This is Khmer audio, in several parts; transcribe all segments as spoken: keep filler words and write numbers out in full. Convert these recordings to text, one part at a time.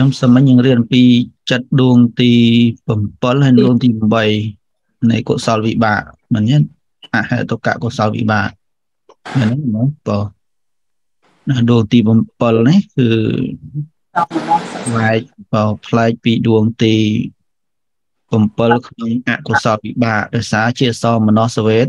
Trong sớm mấy những riêng pi chất đuông thì phẩm pol hay đuông thì bảy này của sao vị bạ mình nhé à hệ tất cả của sao vị bạ mình nói nó có đuông thì phẩm pol nàyคือvài vào play pi đuông thì phẩm pol không ạ của sao vị bạ để xá chia so mà nó sẽ về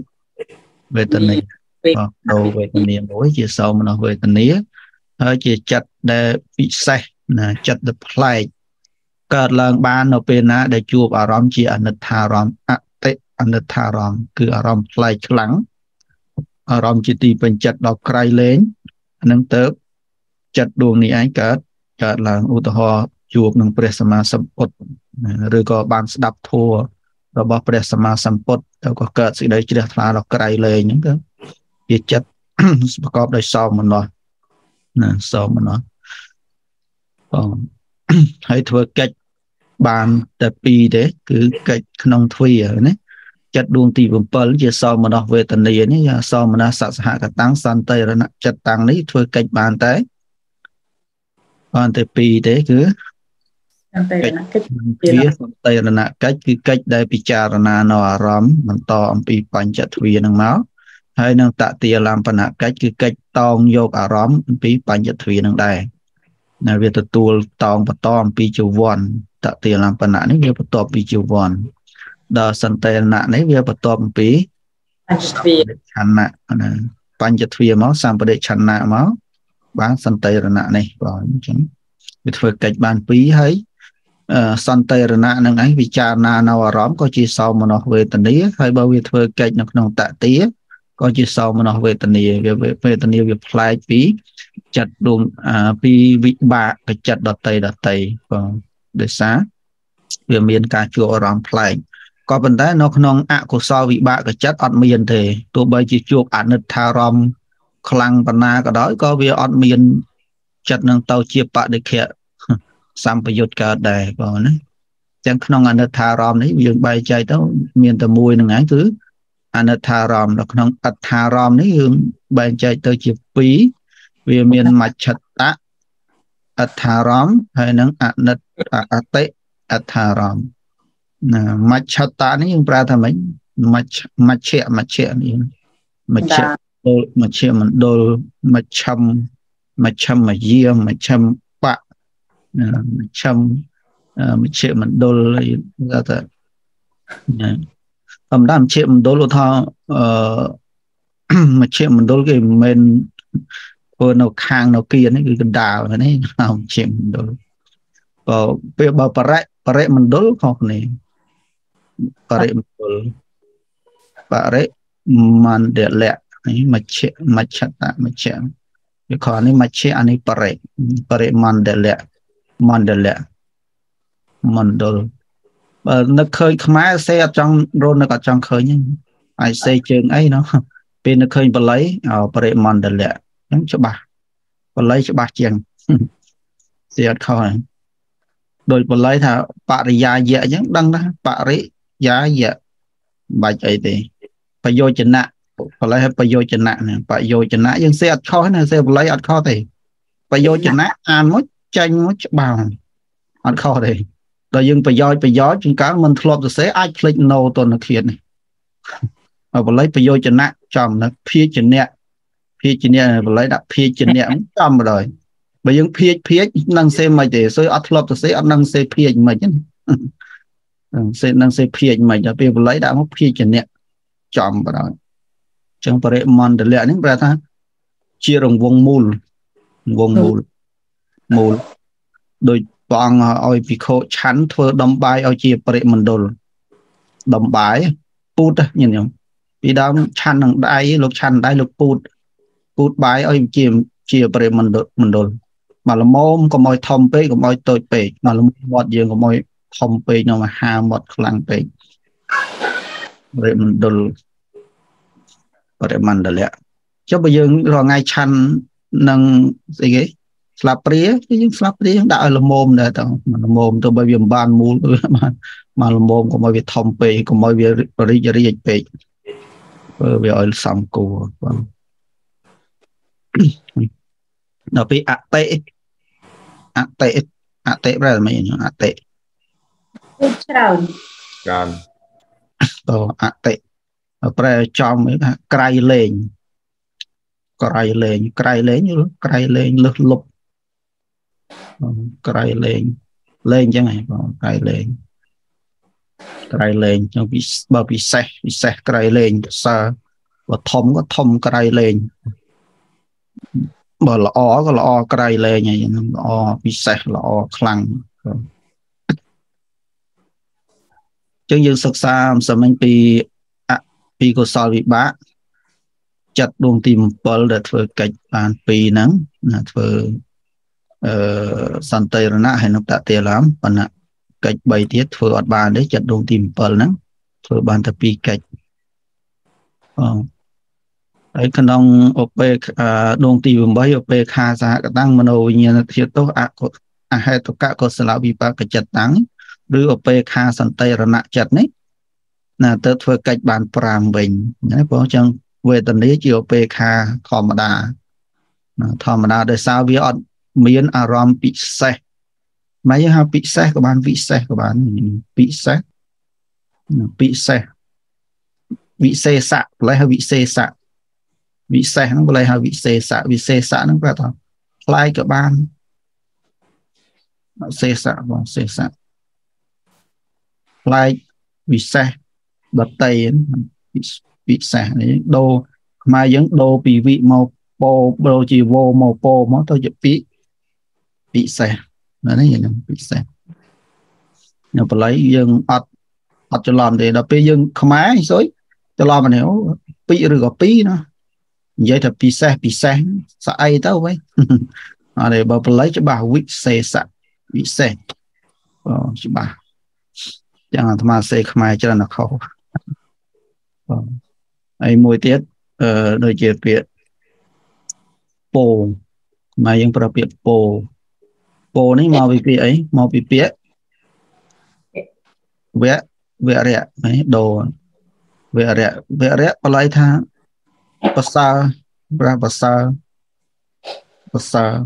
về tình này đầu về tình niệm đối chia so mà nó về tình nghĩa hơi chia chặt để bị sai là chặt the playកើតឡើងបាននៅពេលណាដែលជួបអារម្មណ៍ជាអនិច្ចារម្មណ៍អតិអនិច្ចារម្មណ៍គឺអារម្មណ៍ផ្លែកខ្លាំងអារម្មណ៍ជាទីពេញចិត្តដល់ក្រៃលែងនឹងទៅចិត្តដួងនេះឯងកើតកើតឡើងឧទាហរណ៍ជួបនឹងព្រះសម្មាសម្ពុទ្ធឬក៏បានស្ដាប់ធម៌របស់ព្រះសម្មាសម្ពុទ្ធទៅក៏កើតសេចក្តីជ្រះថ្លាដល់ក្រៃលែងហ្នឹងទៅជាចិត្តប្រកបដោយសោមនស្សណាសោមនស្សបងហើយធ្វើកិច្ចបានតែពីរទេគឺកិច្ចក្នុងទ្វាណាចិត្តដួងទីbảyជាសោមនស្សវេទនានេះសោមនស្សសហកតាំងសន្តិរណចិត្តតាំងនេះធ្វើកិច្ចបានតែបានតែពីរទេគឺសន្តិរណកិច្ចវាសន្តិរណកិច្ចគឺកិច្ចដែលពិចារណានៅអារម្មណ៍បន្តអំពីបញ្ចទ្វានឹងមកហើយនឹងតតិយលំបនកិច្ចគឺកិច្ចតងយកអារម្មណ៍អំពីបញ្ចទ្វានឹងដែរណាវាទទួលតងបន្តអំពីជីវ័នតតិយលំបនៈនេះវាបន្ទាប់ពីជីវ័នដល់សន្តិរណៈនេះវាបន្ទាប់អំពីបញ្ចទ្វាឆន្ទៈណាបញ្ចទ្វាមកសម្បដិឆន្ទៈមកបានសន្តិរណៈនេះបងអញ្ចឹងវាធ្វើកិច្ចបានពីរហើយសន្តិរណៈនឹងឯងពិចារណានៅអារម្មណ៍ក៏ជាសោមនស្សវេទនាហើយបើវាធ្វើកិច្ចនៅក្នុងតតិយក៏ជាសោមនស្សវេទនាវាវេទនាវាប្លែកពីចិត្តដួងពីវិបាកចិត្តដតីដតីបងដោយសារវាមានការជួបអារម្មណ៍ប្លែកក៏ប៉ុន្តែនៅក្នុងអកុសលវិបាកចិត្តអត់មានទេទោះបីជាជួបអនិច្ចារម្មណ៍ខ្លាំងប៉ុណ្ណាក៏ដោយក៏វាអត់មានចិត្តនឹងទៅជាបដិខៈសម្ពយុទ្ធកើតដែរបងណាទាំងក្នុងអនិច្ចារម្មណ៍នេះយើងបែងចែកទៅមានតែមួយនឹងឯងគឺអនិច្ចារម្មណ៍នៅក្នុងអត្ថារម្មណ៍នេះយើងបែងចែកទៅជាពីរវាមានមច្ឆតៈអត្ថារម្មណ៍ហើយនឹងអនិច្ចអតិអត្ថារម្មណ៍ណាមច្ឆតៈនេះយើងប្រើថាម៉េចមច្ឆមច្ឆៈមច្ឆៈនេះមច្ឆៈដូចមជ្ឈមណ្ឌលមជ្ឈមមជ្ឈមយាមជ្ឈមបៈមជ្ឈមមជ្ឈមណ្ឌលគេថាធម្មតាមជ្ឈមណ្ឌលថាអឺមជ្ឈមណ្ឌលគេមិនមែនធ្វើនៅខាងនៅគៀននេះគឺកណ្ដាលនេះមជ្ឈមណ្ឌលបើពេលបើបរិបរិមណ្ឌលខុសគ្នាបរិមណ្ឌលបរិមណ្ឌលៈនេះមជ្ឈមច្ឆតៈមជ្ឈវាខនេះមជ្ឈអានេះបរិបរិមណ្ឌលៈមណ្ឌលៈមណ្ឌលបើនឹកឃើញខ្មែរសេអត់ចង់រត់នឹកអត់ចង់ឃើញហ្នឹងហើយសេជើងអីណោះពេលនឹកឃើញបល័យបរិមណ្ឌលៈហ្នឹងច្បាស់បល័យច្បាស់ជាងសេអត់ខុសហ្នឹងដោយបល័យថាបរិយាយៈអញ្ចឹងដឹងថាបរិយាយៈបាច់អីទេប្រយោជនៈបល័យឲ្យប្រយោជនៈណាប្រយោជនៈយើងសេអត់ខុសណាសេបល័យអត់ខុសទេប្រយោជនៈអានមកចាញ់មកច្បាស់អត់ខុសទេដល់យើងប្រយោជន៍ប្រយោជន៍ជាងកាលមិនធ្លាប់សរសេរអាចភ្លេចណូតនឃាតនេះបល័យប្រយោជនៈចំណាភាជនៈភាជនៈបល័យដាក់ភាជនៈចំបណ្ដោយបើយើងភាជភាជនឹងសេមិនទេសើអត់ធ្លាប់សរសេរអត់នឹងសេភាជមិនហ្នឹងសេនឹងសេភាជមិនដល់ពេលបល័យដាក់មកភាជនៈចំបណ្ដោយចឹងបរិមណ្ឌលៈនេះប្រែថាជារង្វង់មូលរង្វង់មូលមូលដោយព្រះអង្គឲ្យភិក្ខុឆាន់ធ្វើដំបាយឲ្យជាបរិមណ្ឌលដំបាយពូតញញឹមពីដើមឆាន់នឹងដៃលោកឆាន់ដៃលោកពូតពូតបាយឲ្យជាជាបរិមណ្ឌលមណ្ឌលមកល្មមកុំឲ្យធំពេកកុំឲ្យតូចពេកមកល្មមាត់យើងកុំឲ្យធំពេកនៅមហាមាត់ខ្លាំងពេកបរិមណ្ឌលបរិមណ្ឌលៈចុះបើយើងរងថ្ងៃឆាន់នឹងស្អីគេស្លាបព្រាយើងស្លាបព្រាយើងដាក់ឲ្យល្មមដែរតើល្មមទៅបើវាមិនបានមូលបានមកល្មមកុំឲ្យវាធំពេកកុំឲ្យវារីករាយពេកបើវាឲ្យសំគួរបងដល់ពេលអតិអតិ ạ tệ ra là mấy ạ tệ tròn tròn tổ ạ tệ ra trong mấy cày lên cày lên cày lên như cày lên lực lục cày lên lên chứ này cày lên cày lên trong bị bao bị xe bị xe cày lên xa và thông có thông cày lên bởi là ó có là ó cày lên này ó bị xe là ó khăn chứ như sắc xa sẽ mình bị à, bị có sao bị bá chặt đuông tìm bờ đểធ្វើកិច្ចបានពីរហ្នឹងណាធ្វើអឺសន្តិរណៈហើយនឹងតតិឡាមបណ្ណកិច្ចបីទៀតធ្វើអត់បានទេចាត់ដួងទីbảyហ្នឹងធ្វើបានតែពីរកិច្ចអឺហើយក្នុងអូពេដួងទីeightអូពេខាសហកតាំងមโนវិញ្ញាណធាតុទោសអកុអហេតុកៈកុសលវិបាកចិត្តតាំងឬអូពេខាសន្តិរណៈចិត្តនេះណាទៅធ្វើកិច្ចបាន5វិញណាព្រោះអញ្ចឹងវេទនាជាអូពេខាធម្មតាធម្មតាដោយសារវាអត់មានអារម្មណ៍ពិសេសមកយើងហៅពិសេសក៏បានវិសេសក៏បានពិសេសពិសេសវិសេសៈបល័យហៅវិសេសៈវិសេសហ្នឹងបល័យហៅវិសេសៈវិសេសៈហ្នឹងប្រែថាផ្លាយក៏បានវិសេសៈបងវិសេសៈផ្លាយវិសេសដតីពិសេសនេះដូរខ្មែរយើងដូរពីវិមកពោដូរជាវោមកពោមកទៅជាពិពិសេសណានេះយើងពិសេសនៅបល័យយើងអត់អត់ច្រឡំទេដល់ពេលយើងខ្មែរស្អុយច្រឡំនេះពីឬក៏ពីណានិយាយថាពិសេសពិសេសស្អីទៅវិញអត់ទេបើបល័យច្បាស់វិសេសៈពិសេសអូច្បាស់យ៉ាងអាត្មាសេខ្មែរច្រើនណាស់ខុសបងហើយមួយទៀតអឺដូចជាពាក្យពោខ្មែរយើងប្រើពាក្យពោពោនេះមកពីពាក្យអីមកពីពាក្យវៈវរៈហ៎ដូរវរៈវរៈបល័យថាប្រសើរប្រាប្រសើរប្រសើរ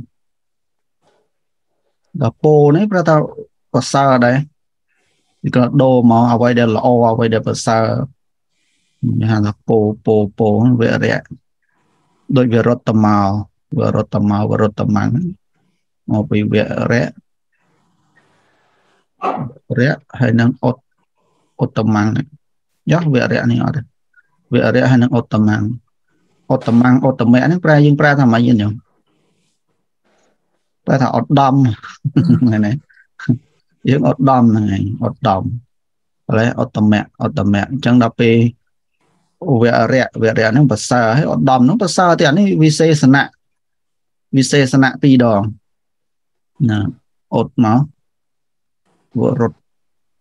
ដល់ពោនេះប្រថាប្រសើរដែរវាក៏ដូរមកអ្វីដែលល្អអ្វីដែលប្រសើរហៅថាពោពោពោវរៈដូចវិរុត្តមកវរុត្តមកវរុត្តមង្គមកពីវរៈរៈហើយនឹងអត់ឧត្តមង្គយោវរៈនេះអត់វរៈហើយនឹងឧត្តមង្គឧត្តមង្គឧត្តមៈនេះប្រែយើងប្រែថាម៉េចហ្នឹងប្រែថាឧត្តមហ្នឹងណាយើងឧត្តមហ្នឹងឯងឧត្តមហើយឧត្តមៈឧត្តមៈអញ្ចឹងដល់ពេលវរៈវរៈហ្នឹងប្រសើរហើយឧត្តមហ្នឹងប្រសើរទៀតនេះវិសេសណៈវិសេសណៈពីរដងណាឧត្តមកវរុត្ត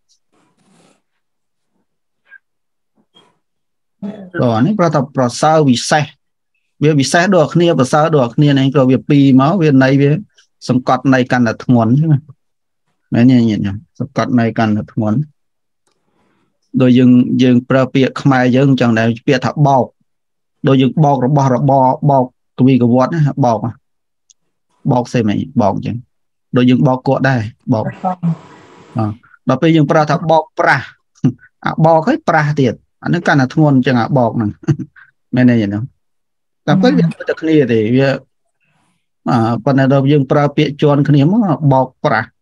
ដល់នេះប្រថាប្រសើរវិសេសវាវិសេសដូចគ្នាប្រសើរដូចគ្នានេះក៏វាពីរមកវានៃវាសង្កត់នៃកាន់តែធ្ងន់ចឹងមែនទេញាតិញោមសង្កត់នៃកាន់តែធ្ងន់ដោយយើងយើងប្រើពាក្យខ្មែរយើងចឹងដែរពាក្យថាបោកដោយយើងបោករបស់របរបោកកវីកវត្តណាបោកបោកសេមិនបោកចឹងដោយយើងបោកគក់ដែរបោកដល់ពេលយើងប្រើថាបោកប្រាស់អាបោកឲ្យប្រាស់ទៀតអានឹងកាន់តែធ្ងន់ចឹងអាបោកហ្នឹងមែនទេញាតិញោមតែពេលវាទៅគ្នាទេវាអឺប៉ុន្តែដល់យើងប្រើពាក្យជន់គ្នាមកបោកប្រាស់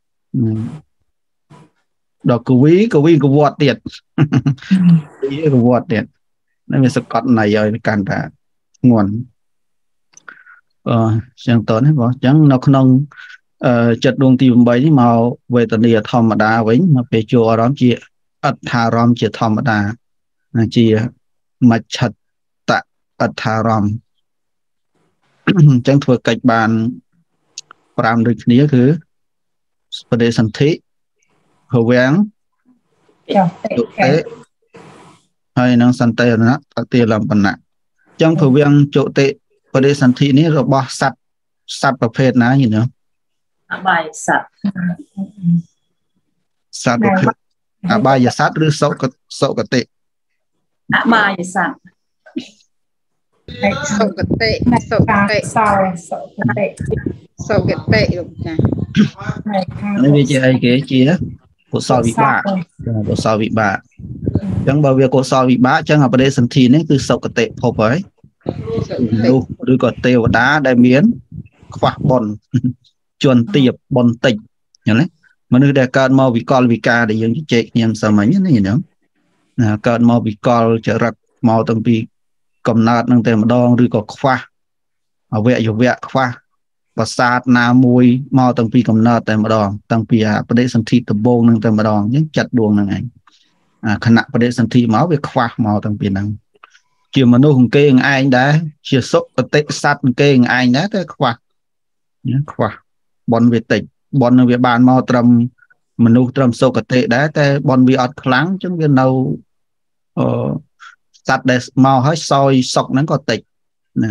ដល់កវីកវីកវត្តទៀតកវីកវត្តទៀតនេះវាសកត់ណៃឲ្យកាន់តែធ្ងន់អឺចឹងតើនេះបងចឹងនៅក្នុងអឺចិត្តដួងទីeightនេះមកវេទនាធម្មតាវិញមកពេលចូលអារម្មណ៍ជាអត្ថារម្មណ៍ជាធម្មតាជាមច្ឆតអត្ថារម្មណ៍អញ្ចឹងធ្វើកិច្ចបាន5ដូចគ្នាគឺបដិសន្ធិហវាំងទុតិហើយនឹងសន្តិរណៈតតិលំបណៈអញ្ចឹងភវាំងជតិបដិសន្ធិនេះរបស់សត្វសត្វប្រភេទណាយីណាអបាយសត្វសត្វប្រភេទអបាយសត្វឬសុគសុគតិអបាយសត្វសុគតិសុគតិសោសុគតិ sâu cái tệ được chả nên vì chị ấy cái chị á của sao bị bạ của sao bị bạ chẳng bao việc của sao bị bạ chẳng học ở đây sân thi này cứ sâu cái tệ phổ ấy luôn đôi có têu đá đại miến khoác bòn chuồn tiệp bòn tịch nhớ đấy mà nơi đây cơn mau bị con bị ca để dùng chạy nhầm sao mấy nhá này nữa cơn mau bị con trở rắc mau từng bị cầm nát năng tên mà đo đôi có khoa ở vẽ dù vẽ khoa và sát na mùi mau từng bị cầm nát tên mà đo từng bị àประเด็นสันติตะโบงnăng tên mà đo những chặt đuông năng ảnh à khả năngประเด็นสันติmáu về khoa mau từng bị năng chiều mà nuôi hùng kê anh đã chiều sốc tệ sát kê anh đã tới khoa nhớ khoa bọn về tịch bọn về bàn mau trầm mình nuôi trầm sâu cái tệ đã tới bọn về ọt kháng chúng viên đâu sát để mau hết soi sọc nó có tịch nè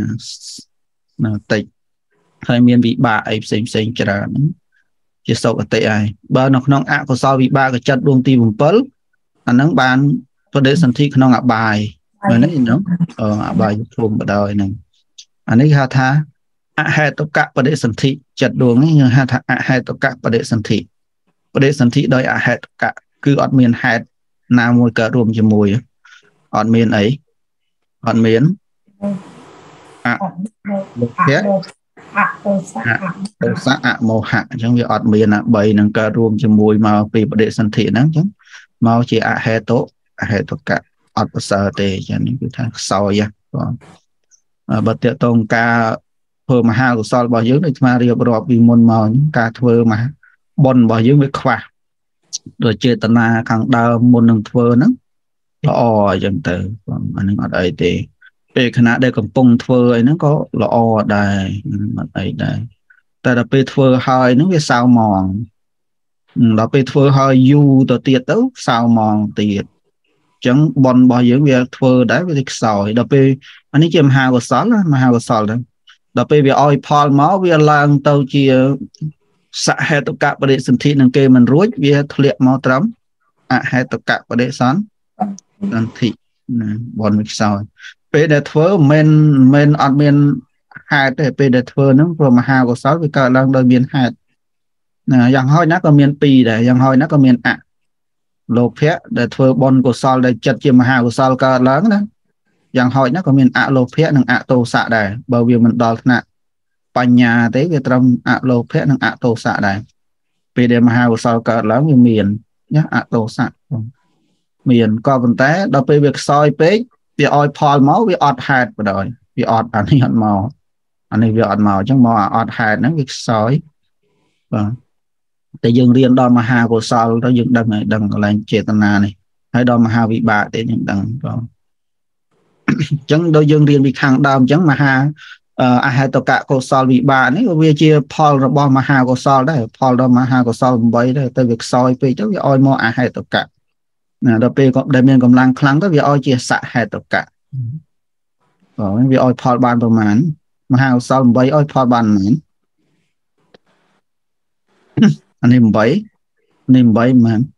tịch hay miền bị bà ấy xem xem chả là chỉ sâu cái tệ ai ba nó không ạ có sao bị ba cái chặt đuông tim vùng pớl anh nắng bàn có để sân thi không ạ bài mà nó gì nữa ờ bài phùm ở đời này anh ấy ha tha hai tất cảประเด็นสันติจัดดวงนี่ฮะให้tất cảประเด็นสันติประเด็นสันติโดยอาให้tất cảคืออดเมียนให้นามวยกระรวมจมวยอดเมียนไอ้อดเมียนอะโลภะอะโทสะโทสะอะโมหะจังវាអត់មានអាបីនឹងកើតរួមជាមួយមកពីបដិសន្ធិហ្នឹងចឹងមកជាអហេតុអហេតុកៈអត់ប្រសើរទេចឹងនេះគឺថាខ្សោយបងបើតើតងការធ្វើមហាកុសលរបស់យើងដូចស្មារៀបរាប់ពីមុនមកការធ្វើមហាបុណ្យរបស់យើងវាខ្វះដោយចេតនាខាងដើមមុននឹងធ្វើហ្នឹងល្អអញ្ចឹងទៅបងអានឹងអត់អីទេពេលខណៈដែលកំពុងធ្វើអីហ្នឹងក៏ល្អដែរអត់អីដែរតែដល់ពេលធ្វើហើយហ្នឹងវាសៅម៉ងដល់ពេលធ្វើហើយយូរទៅទៀតទៅសៅម៉ងទៀតអញ្ចឹងបុណ្យរបស់យើងវាធ្វើដែរវាខ្សោយដល់ពេលអានេះជាមហាកុសលមហាកុសលហ្នឹងដល់ពេលវាឲ្យផលមកវាឡើងទៅជាសហេតុកៈបដិសន្ធិនឹងគេមិនរួចវាធ្លាក់មកត្រឹមអហេតុកៈបដិសន្ធិណាបនវាខ្សោយពេលដែលធ្វើមិនមិនអត់មានហេតុទេពេលដែលធ្វើហ្នឹងព្រោះមហាកុសលវាកើតឡើងដោយមានហេតុណាយ៉ាងហោចណាស់ក៏មានពីរដែរយ៉ាងហោចណាស់ក៏មានអលោភៈដែលធ្វើបុណ្យកុសលដែលចិត្តជាមហាកុសលកើតឡើងណាយ៉ាងហោចណាស់ក៏មានអលោភៈនិងអទោសៈដែរបើវាមិនដល់ថ្នាក់បញ្ញាទេវាត្រឹមអលោភៈនិងអទោសៈដែរពេលដែលមហាកុសលកើតឡើងវាមានណាអទោសៈមានក៏ប៉ុន្តែដល់ពេលវាខ្សោយពេកវាឲ្យផលមកវាអត់ហេតុបដ ாய் វាអត់អានេះអត់មកអានេះវាអត់មកអញ្ចឹងមកអត់ហេតុហ្នឹងវាខ្សោយបាទតែយើងរៀនដល់មហាកុសលទៅយើងដឹងហើយដឹងកន្លែងចេតនានេះហើយដល់មហាវិបាកទេយើងដឹងបងអញ្ចឹងដល់យើងរៀនពីខាងដើមអញ្ចឹងមហាអហេតុកៈកុសលវិបាកនេះវាជាផលរបស់មហាកុសលដែរផលដល់មហាកុសលeightដែរទៅវាខ្សោយពេកទៅវាឲ្យមកអហេតុកៈណាដល់ពេលក៏ដែលមានកម្លាំងខ្លាំងទៅវាឲ្យជាសហេតុកៈបងវាឲ្យផលបានប្រមាណមហាកុសលeightឲ្យផលបានមិនអានេះeightនេះeightមែន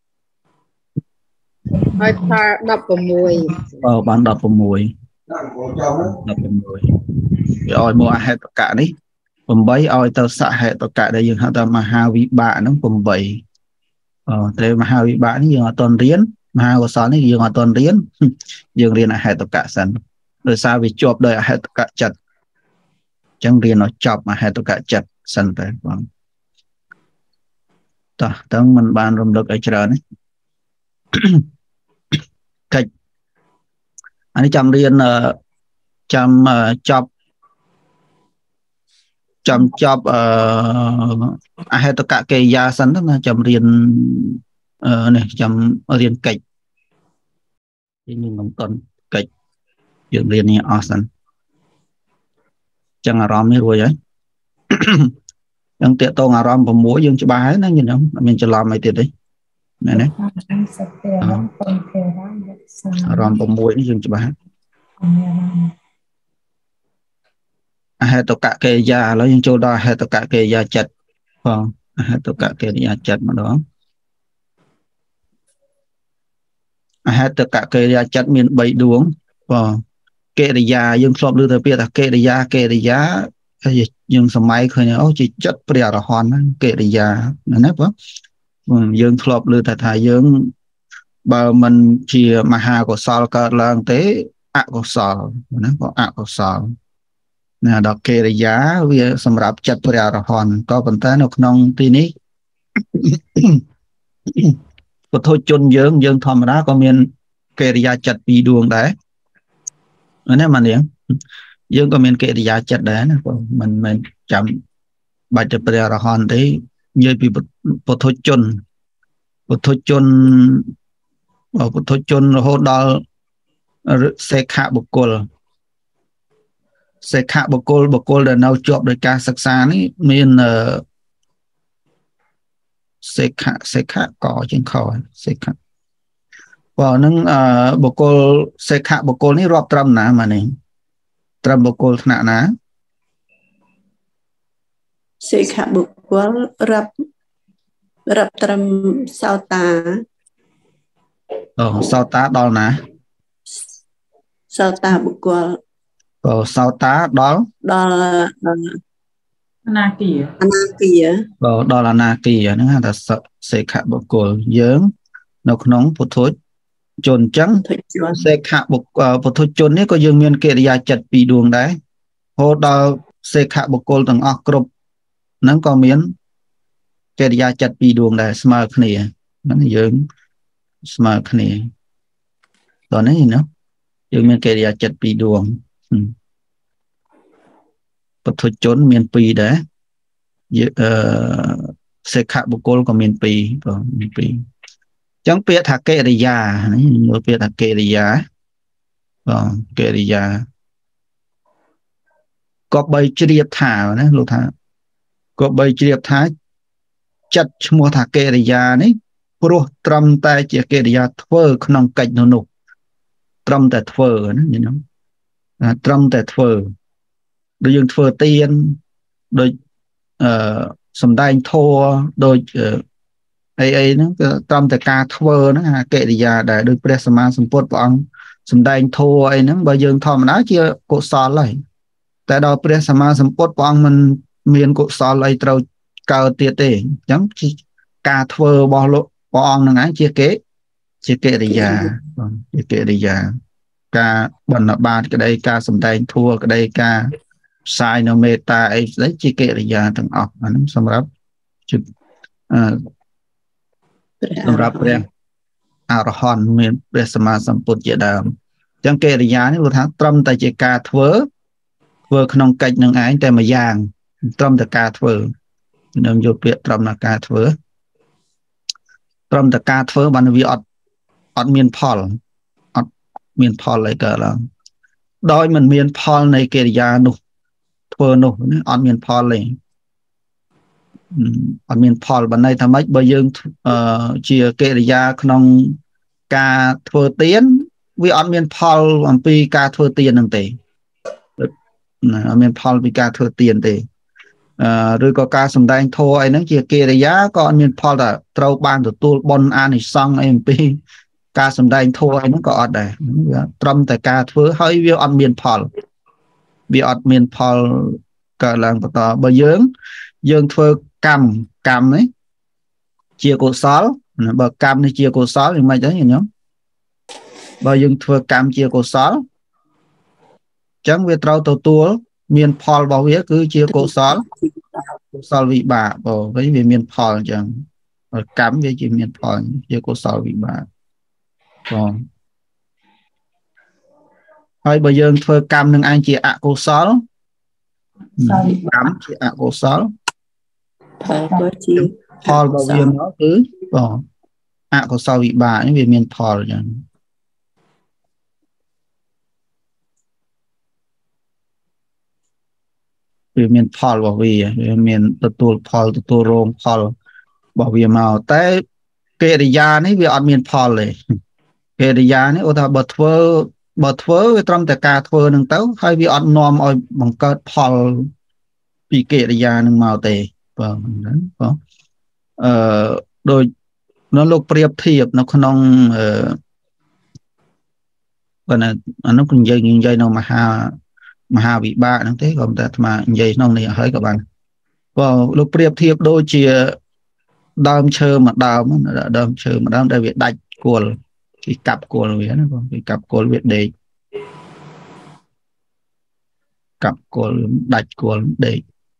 ហើយផល16 បើបាន16 16វាឲ្យមកអហេតុកៈនេះeightឲ្យទៅសហេតុកៈដែលយើងហៅថាមហាវិបាកហ្នឹងeightអឺតែមហាវិបាកនេះយើងអត់តន់រៀនមហាកុសលនេះយើងអត់តន់រៀនយើងរៀនអហេតុកៈសិនដោយសារវាជាប់ដោយអហេតុកៈចិត្តអញ្ចឹងរៀនឲ្យចប់អហេតុកៈចិត្តសិនទៅបងតោះតើមិនបានរំលឹកឲ្យច្រើនទេកិច្ចអានេះចាំរៀនចាំចប់ចាំចប់អឺអហេតុកៈកិរិយាសិនទៅណាចាំរៀនអឺនេះចាំរៀនកិច្ចយើងនឹងបន្តកិច្ចយើងរៀននេះអស់សិនចឹងអារម្មណ៍នេះរួចហើយចឹងតេតងអារម្មណ៍6យើងច្បាស់ហើយណាញ៉ឹមអត់មានច្រឡំអីទៀតទេមែនទេអារម្មណ៍6នេះយើងច្បាស់អហេតុកៈកិរិយាឥឡូវយើងចូលដល់អហេតុកៈកិរិយាចិត្តបងអហេតុកៈកិរិយាចិត្តម្ដងអហេតុកៈកិរិយាចិត្តមាន3ដួងបងកិរិយាយើងធ្លាប់ឮទៅពាក្យថាកិរិយាកិរិយាហើយយើងសម័យឃើញអូជាចិត្តព្រះអរហន្តកិរិយាណាបងយើងធ្លាប់លើថាថាយើងបើមិនជាមហាកុសលកើតឡើងទេអកុសលណាក៏អកុសលណាដល់កិរិយាវាសម្រាប់ចិត្តព្រះអរហន្តក៏ប៉ុន្តែនៅក្នុងទីនេះពុទ្ធជនយើងយើងធម្មតាក៏មានកិរិយាចិត្តពីរដួងដែរណាម៉ានាងយើងក៏មានកិរិយាចិត្តដែរណាមិនមិនចាំបាច់តែព្រះអរហន្តទេនិយាយពីពុទ្ធជនពុទ្ធជនពុទ្ធជនរហូតដល់សេខបុគ្គលសេខបុគ្គលបុគ្គលដែលនៅជាប់ដោយការសិក្សានេះមានសេខសេខកជាងខសេខបើនឹងបុគ្គលសេខបុគ្គលនេះរាប់ត្រឹមណាម៉ានេះត្រឹមបុគ្គលថ្នាក់ណាសេខបុគ្គលរាប់រាប់ត្រឹមសោតាអូសោតាដល់ណាសោតាបុគ្គលអូសោតាដល់ដល់អនាគាអនាគាបើដល់អនាគាហ្នឹងហៅថាសេខបុគ្គលយើងនៅក្នុងពុទ្ធជនអញ្ចឹងសេខបុគ្គលពុទ្ធជននេះក៏យើងមានកិរិយាចិត្តពីរដួងដែររហូតដល់សេខបុគ្គលទាំងអស់គ្រប់ហ្នឹងក៏មានកិរិយាចិត្តពីរដួងដែរស្មើគ្នាហ្នឹងយើងស្មើគ្នាតោះនេះណាយើងមានកិរិយាចិត្តពីរដួងពុទ្ធជនមានពីរដែរអឺសេខបុគ្គលក៏មានពីរក៏មានពីរអញ្ចឹងពាក្យថាកិរិយានេះយកពាក្យថាកិរិយាបងកិរិយាក៏បីជ្រាបថាណាលោកថាក៏បីជ្រាបថាចិត្តឈ្មោះថាកិរិយានេះព្រោះត្រឹមតែជាកិរិយាធ្វើក្នុងកិច្ចនោះត្រឹមតែធ្វើណាញោមត្រឹមតែធ្វើដូចយើងធ្វើទានដូចអឺសំដែងធម៌ដូចអីអីហ្នឹងគឺត្រឹមតែការធ្វើហ្នឹងអាកិរិយាដែលដូចព្រះសម្មាសម្ពុទ្ធព្រះអង្គសំដែងធម៌អីហ្នឹងបើយើងធម្មតាជាកុសលហើយតែដល់ព្រះសម្មាសម្ពុទ្ធព្រះអង្គមិនមានកុសលអីត្រូវកើតទៀតទេអញ្ចឹងការធ្វើរបស់លោកព្រះអង្គហ្នឹងឯងជាកិជាកិរិយាជាកិរិយាការបណ្ឌបាតក្តីការសំដែងធម៌ក្តីការផ្សាយនៅមេត្តាអីស្ដីជាកិរិយាទាំងអស់អាហ្នឹងសម្រាប់ជាអឺសម្រាប់ព្រះអរហន្តមានព្រះសម្មាសម្ពុទ្ធជាដើមអញ្ចឹងកិរិយានេះគាត់ថាត្រឹមតែជាការធ្វើធ្វើក្នុងកិច្ចនឹងឯងតែមួយយ៉ាងត្រឹមតែការធ្វើនឹងយកពាក្យត្រឹមតែការធ្វើត្រឹមតែការធ្វើបានវាអត់អត់មានផលអត់មានផលអីកើតឡើងដោយមិនមានផលនៃកិរិយានោះធ្វើនោះអត់មានផលទេអត់មានផលបណ្ណ័យថាម៉េចបើយើងជាកិរិយាក្នុងការធ្វើទានវាអត់មានផលអំពីការធ្វើទានហ្នឹងទេអត់មានផលពីការធ្វើទានទេអឺឬក៏ការសំដែងធម៌អីហ្នឹងជាកិរិយាក៏អត់មានផលថាត្រូវបានទទួលបុណ្យអានិសង្ឃអីអំពីការសំដែងធម៌អីហ្នឹងក៏អត់ដែរវាត្រឹមតែការធ្វើហើយវាអត់មានផលវាអត់មានផលកើតឡើងបន្តបើយើងយើងធ្វើកម្មកម្មនេះជាកុសលបើកម្មនេះជាកុសលយ៉ាងម៉េចដែរញោមបើយើងធ្វើកម្មជាកុសលអញ្ចឹងវាត្រូវទទួលមានផលរបស់វាគឺជាកុសលកុសលវិបាកបើវិញវាមានផលអញ្ចឹងកម្មវាជាមានផលជាកុសលវិបាកបងហើយបើយើងធ្វើកម្មនឹងឯងជាអកុសលកម្មជាអកុសលផលក៏ជាផលរបស់វាមកគឺបងអកុសលវិបាកនេះវាមានផលអញ្ចឹងវាមានផលរបស់វាវាមានទទួលផលទទួលរងផលរបស់វាមកតែកិរិយានេះវាអត់មានផលទេកិរិយានេះឧទាហរណ៍បើធ្វើបើធ្វើវាត្រឹមតែការធ្វើនឹងទៅហើយវាអត់នាំឲ្យបង្កើតផលពីកិរិយានឹងមកទេបងហ្នឹងបងអឺដូចនៅលោកប្រៀបធៀបនៅក្នុងអឺបើណាអានោះគឺនិយាយនិយាយនៅមហា mà hà vị ba nó thế còn ta mà vậy nó này hơi các bạn vào lúc priệp thiệp đôi chia đơm chơi mà đơm đơm chơi mà đơm đại việt đạch của cái cặp của việt nó còn cái cặp của việt để cặp của đạch của để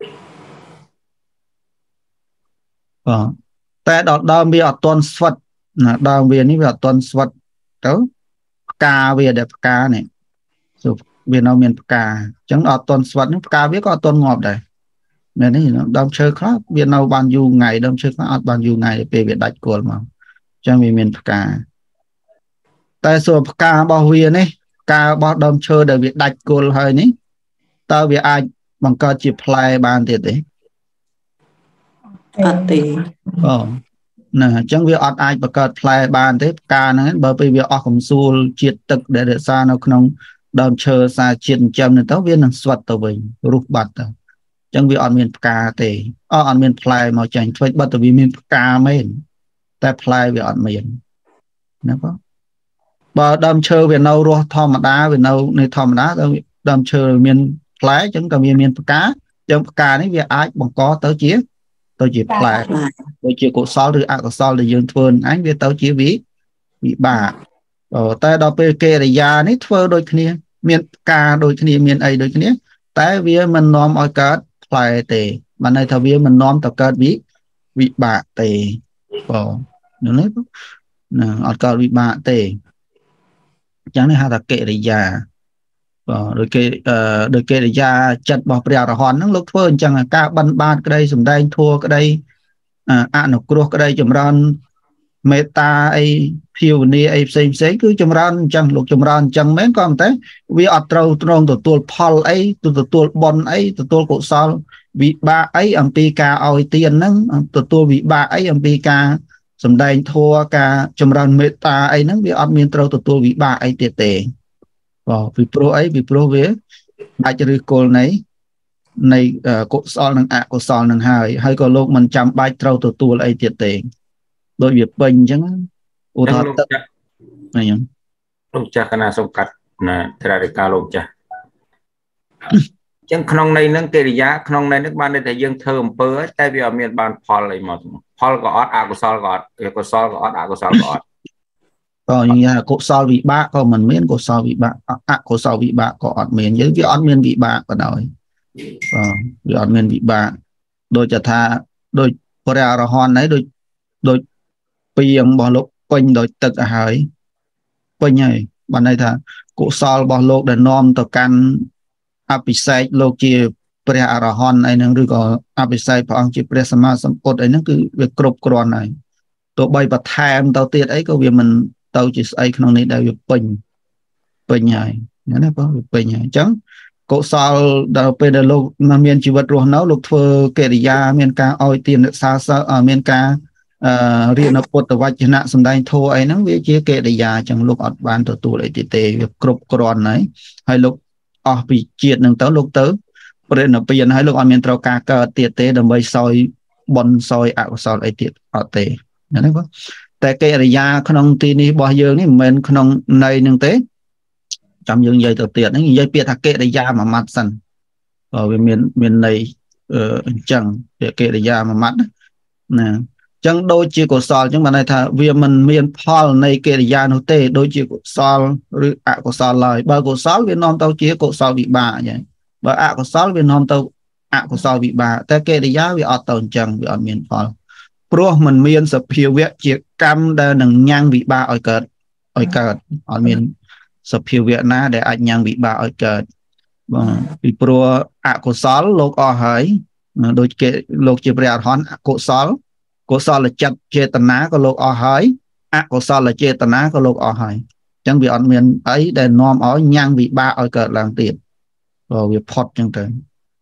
ờแต่ดอมเบียตอนสวัสดนะดอมเบียนี่เบียตอนสวัสดเต้ากาเบียเด็บกาเนี่ยสุเบียนเอาเมียนกาจังอตอนสวัสดนี่กาเบียก็ตอนงอบได้แม่นี่ดอมเชื่อครับเบียนเอาบานอยู่ไงดอมเชื่อครับบานอยู่ไงเปเบียดัดกวนมาจังมีเมียนกาแต่ส่วนกาบอเวียนี่กาบอดอมเชื่อเดเบียดัดกวนเฮ้ยนี่ตาเบียอาบังก็จีพลายบานเด็ดเลยអត់ទេអូណាអញ្ចឹងវាអត់អាចបង្កើតផ្លែបានទេផ្កាហ្នឹងបើពេលវាអស់កំសួលជាតិទឹកដែលរក្សានៅក្នុងដើមឈើសារជាតិចិញ្ចឹមនេះទៅវានឹងស្វិតទៅវិញរុះបាត់ទៅអញ្ចឹងវាអត់មានផ្កាទេអត់អត់មានផ្លែមកចាញ់ធ្វើបាត់ទៅវាមានផ្កាមែនតែផ្លែវាអត់មានណាបងបើដើមឈើវានៅរស់ធម្មតាវានៅในធម្មតាដើមឈើមានផ្លែអញ្ចឹងក៏វាមានផ្កាអញ្ចឹងផ្កានេះវាអាចបង្កទៅជាទៅជាផ្លែដូចជាកុសលឬអកុសលដែលយើងធ្វើអញវាទៅជាវិវិបាកតែដល់ពេលកិរិយានេះធ្វើដូចគ្នាមានការដូចគ្នាមានអីដូចគ្នាតែវាមិននាំឲ្យកើតផ្លែទេបានន័យថាវាមិននាំទៅកើតវិវិបាកទេបងនោះណាអត់កើតវិបាកទេអញ្ចឹងនេះហៅថាកិរិយាបាទដោយគេដោយកិរិយាចិត្តរបស់ព្រះអរហន្តហ្នឹងលោកធ្វើអញ្ចឹងការបិណ្ឌបាតក្តីសម្ដែងធัวក្តីអនុគ្រោះក្តីចម្រើនមេត្តាអីភាវនាអីផ្សេងផ្សេងគឺចម្រើនអញ្ចឹងលោកចម្រើនអញ្ចឹងមែនក៏តែវាអត់ត្រូវត្រង់ទទួលផលអីទទួលបុណ្យអីទទួលកុសលវិបាកអីអំពីការឲ្យទានហ្នឹងទទួលវិបាកអីអំពីការសម្ដែងធัวការចម្រើនមេត្តាអីហ្នឹងវាអត់មានត្រូវទទួលវិបាកអីទៀតទេបាទពីព្រោះអីពីព្រោះវាដាច់ឬគល់នៃនៃកុសលនិងអកុសលនឹងហើយហើយក៏លោកមិនចាំបាច់ត្រូវទទួលអីទៀតទេដោយវាពេញអញ្ចឹងឧទាហរណ៍ទឹកអញ្ចឹងលោកចាស់គណៈសង្កាត់ណាត្រារិកាលោកចាស់អញ្ចឹងក្នុងន័យហ្នឹងកិរិយាក្នុងន័យហ្នឹងបានន័យថាយើងធ្វើអំពើតែវាអត់មានបានផលអីមកផលក៏អត់អកុសលក៏អត់កុសលក៏អត់អកុសលក៏អត់ក៏និយាយកុសលវិបាកក៏មិនមានកុសលវិបាកអកុសលវិបាកក៏អត់មានយើងវាអត់មានវិបាកក៏ដោយបាទវាអត់មានវិបាកដូចថាដូចព្រះអរហន្តហ្នឹងដូចដូចពីងរបស់លោកពេញដោយទឹកឲ្យហើយពេញហើយបានន័យថាកុសលរបស់លោកដែលនាំទៅកាន់អភិសេកលោកជាព្រះអរហន្តអីហ្នឹងឬក៏អភិសេកព្រះអង្គជាព្រះសម្មាសម្ពុទ្ធអីហ្នឹងគឺវាគ្រប់គ្រាន់ហើយទោះបីបន្ថែមទៅទៀតអីក៏វាមិនទៅជាស្អីក្នុងនេះដែលវាពេញពេញហើយណាបងវាពេញហើយអញ្ចឹងកុសលដល់ពេលដែលលោកមានជីវិតរស់នៅលោកធ្វើកិរិយាមានការឲ្យទានរក្សាសិលមានការអឺរៀនពុទ្ធវចនៈសម្ដែងធម៌អីហ្នឹងវាជាកិរិយាអញ្ចឹងលោកអត់បានទទួលអីទេទេវាគ្រប់គ្រាន់ហើយហើយលោកអស់ពីជាតិហ្នឹងទៅលោកទៅព្រះនិព្វានហើយលោកអត់មានត្រូវការកើតទៀតទេដើម្បីសោយបុណ្យសោយអកុសលអីទៀតអត់ទេណាបងតែកិរិយាក្នុងទីនេះរបស់យើងនេះមិនមែនក្នុងន័យនឹងទេចាំយើងនិយាយទៅទៀតហ្នឹងនិយាយពាក្យថាកិរិយាមួយម៉ាត់សិនបើវាមានមានន័យអញ្ចឹងពាក្យកិរិយាមួយម៉ាត់ណាអញ្ចឹងដូចជាកុសលអញ្ចឹងបានន័យថាវាមិនមានផលនៃកិរិយានោះទេដូចជាកុសលឬអកុសលឡើយបើកុសលវានាំទៅជាកុសលវិបាកអញ្ចឹងបើអកុសលវានាំទៅអកុសលវិបាកតែកិរិយាវាអត់ទៅអញ្ចឹងវាអត់មានផលព្រោះมันមានសភាវៈជាកម្មដែលនឹងញ៉ាំងវិបាកឲ្យកើតឲ្យកើតអត់មានសភាវៈណាដែលអាចញ៉ាំងវិបាកឲ្យកើតបាទពីព្រោះអកុសលលោកអស់ហើយដូចគេលោកជាព្រះអរហន្តអកុសលកុសលចិត្តចេតនាក៏លោកអស់ហើយអកុសលចេតនាក៏លោកអស់ហើយអញ្ចឹងវាអត់មានអីដែលនាំឲ្យញ៉ាំងវិបាកឲ្យកើតឡើងទៀតព្រោះវាផុតអញ្ចឹងទៅ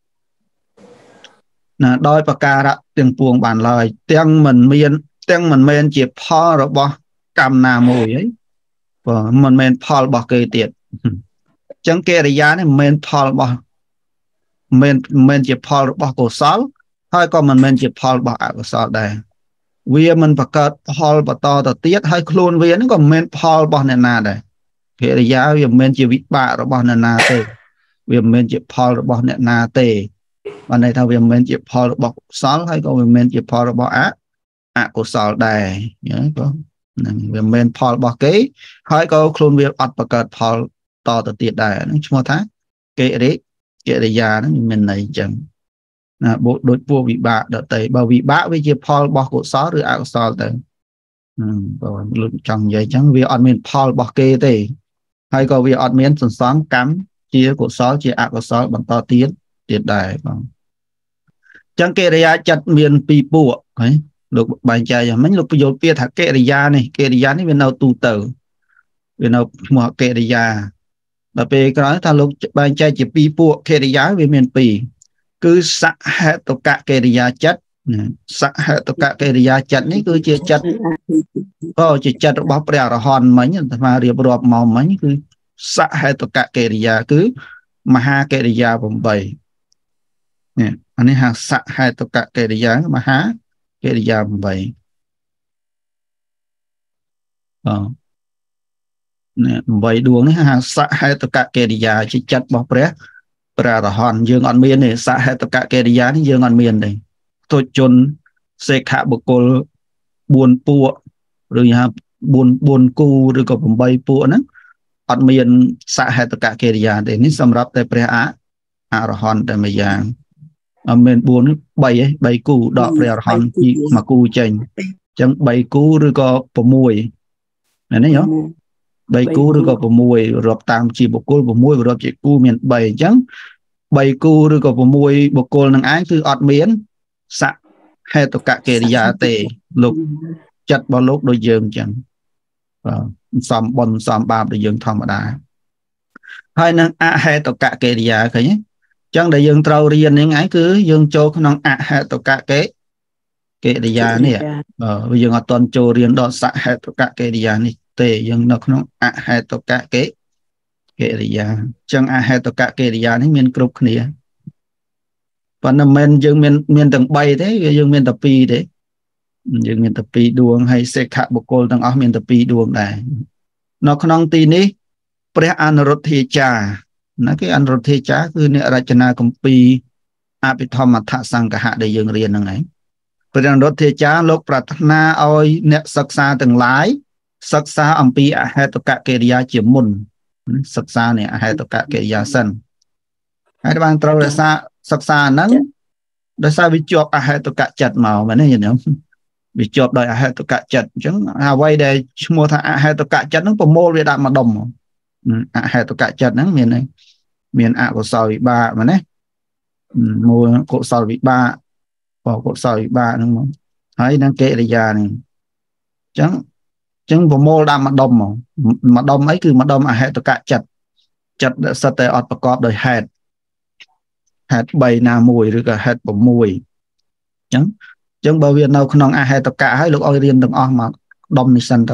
ណាដោយប្រការៈទាំងពួងបានឡើយទាំងមិនមានទាំងមិនមែនជាផលរបស់កម្មណាមួយហីបើមិនមែនផលរបស់គេទៀតអញ្ចឹងកិរិយានេះមិនមែនផលរបស់មិនមែនជាផលរបស់កុសលហើយក៏មិនមែនជាផលរបស់អកុសលដែរវាមិនបង្កើតផលបន្តទៅទៀតហើយខ្លួនវាហ្នឹងក៏មិនមែនផលរបស់អ្នកណាដែរកិរិយាវាមិនមែនជាវិបាករបស់អ្នកណាទេវាមិនមែនជាផលរបស់អ្នកណាទេបានន័យថាវាមិនមែនជាផលរបស់កុសលហើយក៏វាមិនមែនជាផលរបស់អអកុសលដែរយល់ទេហ្នឹងវាមិនមែនផលរបស់គេហើយក៏ខ្លួនវាអត់បង្កើតផលតទៅទៀតដែរហ្នឹងឈ្មោះថាកិរិកិរិយាហ្នឹងមានន័យអញ្ចឹងណាបូដូចពួកវិបាកដតេបើវិបាកវាជាផលរបស់កុសលឬអកុសលទៅបើលុចចង់និយាយអញ្ចឹងវាអត់មានផលរបស់គេទេហើយក៏វាអត់មានសន្សំកម្មជាកុសលជាអកុសលបន្តទៀតទៀតដែរបងអញ្ចឹងកិរិយាចិត្តមានពីរពួកហើយលោកបែងចែកយ៉ាងម៉េចលោកពយល់ពាក្យថាកិរិយានេះកិរិយានេះវានៅទូទៅវានៅឈ្មោះកិរិយាដល់ពេលក្រោយថាលោកបែងចែកជាពីរពួកកិរិយាវាមានពីរគឺសហេតុកកិរិយាចិត្តសហេតុកកិរិយាចិត្តនេះគឺជាចិត្តក៏ជាចិត្តរបស់ព្រះអរហន្តមិញអាត្មារៀបរាប់មកមិញគឺសហេតុកកិរិយាគឺមហាកិរិយាeightនេះអានេះហៅសហេតុកកិរិយាមហាកិរិយាeightអនេះeightដួងនេះហៅសហេតុកកិរិយាជាចិត្តរបស់ព្រះព្រះអរហន្តយើងអត់មានទេសហេតុកកិរិយានេះយើងអត់មានទេទុជនសេខបុគ្គលfourពួកឬហៅfourគូឬក៏eightពួកហ្នឹងអត់មានសហេតុកកិរិយាទេនេះសម្រាប់តែព្រះអរហន្តតែមួយយ៉ាងអត់មានfourនេះthreeឯងthreeគូដកព្រះអរហន្តពីមួយគូចេញអញ្ចឹងthreeគូឬក៏sixមែនទេយោthreeគូឬក៏sixរាប់តាមជាបុគ្គលsixរាប់ជាគូមានthreeអញ្ចឹងthreeគូឬក៏sixបុគ្គលនឹងឯងគឺអត់មានសហេតុកកិរិយាទេលោកចិត្តរបស់លោកដូចយើងអញ្ចឹងបាទសំបុណ្យសំបាបដូចយើងធម្មតាហើយនឹងអហេតុកកិរិយាឃើញទេអញ្ចឹងដែលយើងត្រូវរៀននេះឯងគឺយើងចូលក្នុងអហេតុកកិកិរិយានេះបាទយើងអត់តន់ចូលរៀនដល់សហេតុកកិរិយានេះទេយើងនៅក្នុងអហេតុកកិកិរិយាអញ្ចឹងអហេតុកកិរិយានេះមានគ្រប់គ្នាប៉ុន្តែមិនយើងមានមានទាំង3ទេយើងមានតែ2ទេយើងមានតែ2ដួងហើយសេខបុគ្គលទាំងអស់មានតែ2ដួងដែរនៅក្នុងទីនេះព្រះអនុរុទ្ធាចារ្យណាគេអនុរុទ្ធាចារ្យគឺអ្នករចនាគម្ពីរអភិធម្មថសង្កហៈដែលយើងរៀនហ្នឹងឯងព្រះអនុរុទ្ធាចារ្យលោកប្រាថ្នាឲ្យអ្នកសិក្សាទាំងឡាយសិក្សាអំពីអហេតុកកិរិយាជាមុនសិក្សានេះអហេតុកកិរិយាសិនហើយបានត្រូវរក្សាសិក្សាហ្នឹងដោយសារវាជាប់អហេតុកចិត្តមកមែនទេញោមវាជាប់ដោយអហេតុកចិត្តអញ្ចឹងអ្វីដែលឈ្មោះថាអហេតុកចិត្តហ្នឹងប្រមូលវាដាក់មកដុំអហេតុកចិត្តហ្នឹងមានមានអកុសលវិបាកមែនទេមួយកុសលវិបាកបកុសលវិបាកហ្នឹងមកហើយនឹងកិរិយាហ្នឹងអញ្ចឹងអញ្ចឹងប្រមូលដាក់មកដុំមកមកដុំអីគឺមកដុំអហេតុកចិត្តចិត្តដែលសិតតែអត់ប្រកបដោយហេតុហេតុthreeណាមួយឬក៏ហេតុsixអញ្ចឹងអញ្ចឹងបើវានៅក្នុងអហេតុកៈហើយលោកឲ្យរៀនទាំងអស់មកដុំនេះសិនទៅ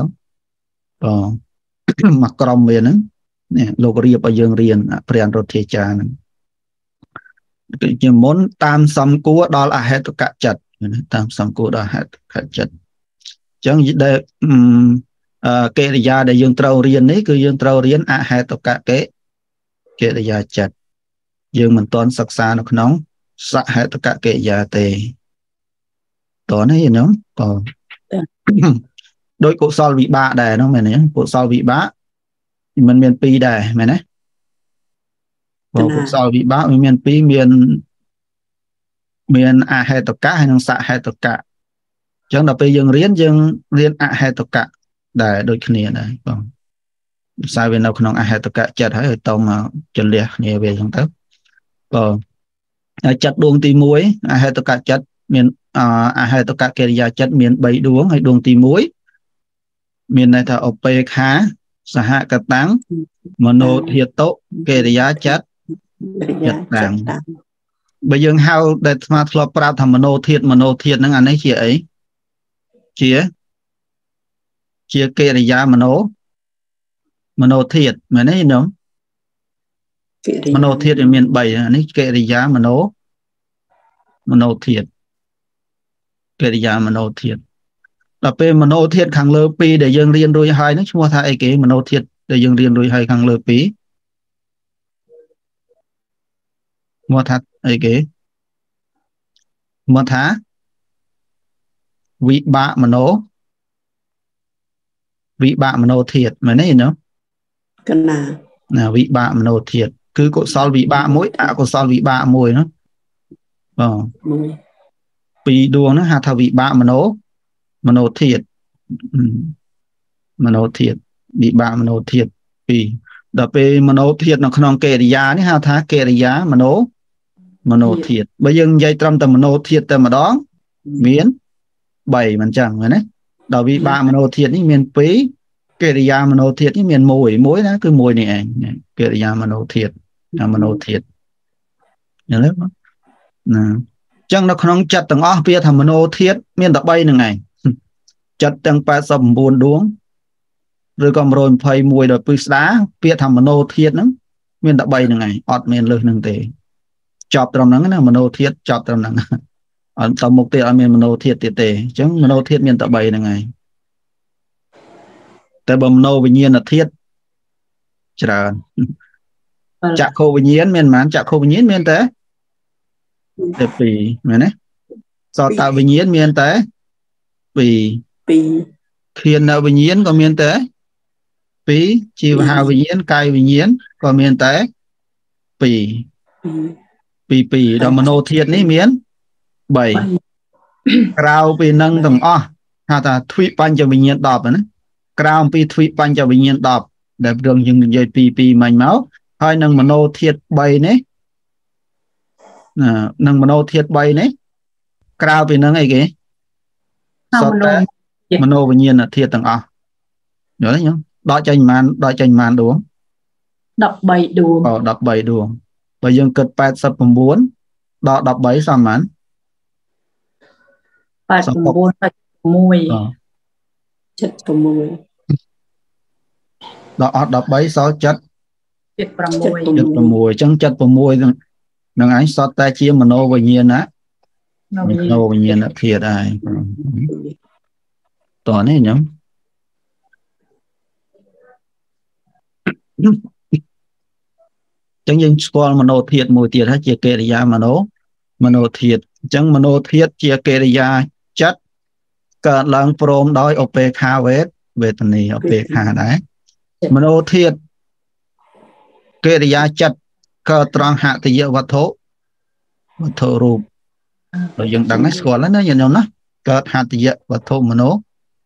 បាទមកក្រុមវាហ្នឹងនេះលោករៀបឲ្យយើងរៀនព្រះអនុរុទ្ធាចារ្យហ្នឹងគឺជាមុនតាមសំគួរដល់អហេតុកៈចិត្តតាមសំគួរដល់អហេតុកៈចិត្តអញ្ចឹងដែលកិរិយាដែលយើងត្រូវរៀននេះគឺយើងត្រូវរៀនអហេតុកៈកិរិយាចិត្តយើងមិនទាន់សិក្សានៅក្នុងសហេតុកកិរិយាទេតោះនេះញោមបងដោយកុសលវិបាកដែរហ្នឹងមែនទេកុសលវិបាកมันមានពីរដែរមែនទេបងកុសលវិបាកវាមានពីរមានមានអហេតុកៈហើយនិងសហេតុកៈអញ្ចឹងដល់ពេលយើងរៀនយើងរៀនអហេតុកៈដែរដូចគ្នាដែរបងភាសាវានៅក្នុងអហេតុកៈចិត្តហើយឲ្យតមកចលះគ្នាវាអញ្ចឹងទៅបងហើយចិត្តដួងទី1អហេតុកៈចិត្តមានអហេតុកកិរិយាចិត្តមានthreeដួងហើយដួងទីoneមានន័យថាឧបេក្ខាសហកតាំងមនោធាតុកិរិយាចិត្តចិត្តតាំងបើយើងហៅដែលស្មាធ្លាប់ប្រាប់ថាមនោធាតុមនោធាតុហ្នឹងអានេះជាអីជាជាកិរិយាមនោមនោធាតុមែនទេញោមមនោធាតុវាមានthreeអានេះកិរិយាមនោមនោធាតុកិរិយាមនោធាតុដល់ពេលមនោធាតុខាងលើពីរដែលយើងរៀនរួចហើយហ្នឹងឈ្មោះថាអីគេមនោធាតុដែលយើងរៀនរួចហើយខាងលើពីរ mua thật ấy kế mua thá vị bạ mà nổ vị bạ mà nổ thiệt mà này nữa cái nào là vị bạ mà nổ thiệt cứ cột sol vị bạ mỗi à cột sol vị bạ mùi nó ờ vì đuông nó hạt thảo vị bạ mà nổ mà nổ thiệt mà nổ thiệt vị bạ mà nổ thiệt vì đợt về mà nổ thiệt nó không kể giá ní hạt thá kể giá mà nổ mà nổ thiệt bây giờ dây trăm tầm mà nổ thiệt tầm mà đó miễn bảy mình chẳng rồi đấy đợt vị bạ mà nổ thiệt ní miền phí kể giá mà nổ thiệt ní miền mùi mối đó cứ mùi này kể giá mà nổ thiệt mà nổ thiệt nhớ lớp đó chẳng nó không chặt tầng óc bia thầm nô thiết miền tập bay nương ngày chặt tầng ba sầm buồn đuống rồi còn rồi phơi mùi rồi pư đá bia thầm nô thiết nó miền tập bay nương ngày ọt miền lư nương tề chọc trong nắng nó nô thiết chọc trong nắng ở tầm mục tiêu miền nô thiết tề tề chẳng nô thiết miền tập bay nương ngày tại bầm nô bình nhiên là thiết chả chặt khô bình nhiên miền mán chặt khô bình nhiên miền tế để vì này nè do tạo bình nhiên miền tế vì khiên nào bình nhiên có miền tế phí chiều hào bình nhiên cay bình nhiên có miền tế vì vì vì đó mà nô thiệt ní miền bảy rau vì nâng tầng o ha ta thủy pan cho bình nhiên đọc nữa rau vì thủy pan cho bình nhiên đọc để đường dừng dây pi pi mảnh máu hai nâng mà nô thiệt bay nè nâng mà nô thiệt bay nè cao vì nâng ấy kì mà nô bình nhiên là thiệt tầng o nhớ đấy nhá đo chanh màn đo chanh màn đúng đọc bảy đuông ờ đọc bảy đuông bây giờ cực bát sập bốn đo đọc bảy sao màn bát bốn bát mùi chất của mùi đo đọc bảy sáu chất chất của mùi chân chất của mùi nâng ánh sót ta chia mà nô bình nhiên á nô bình nhiên là thiệt ai tỏ này nhá chẳng những squall mà nô thiệt mùi thiệt hay chia kê ra mà nô mà nô thiệt chẳng mà nô thiệt chia kê ra chất cả lần prom đói op kha vết về tận này op kha đấy mà nô thiệt kê ra chất cơ tròn hạ thì dựa vật thổ vật thổ rụp rồi dừng đằng ấy squall nó nhìn nhau nó cơ hạ thì dựa vật thổ mà nô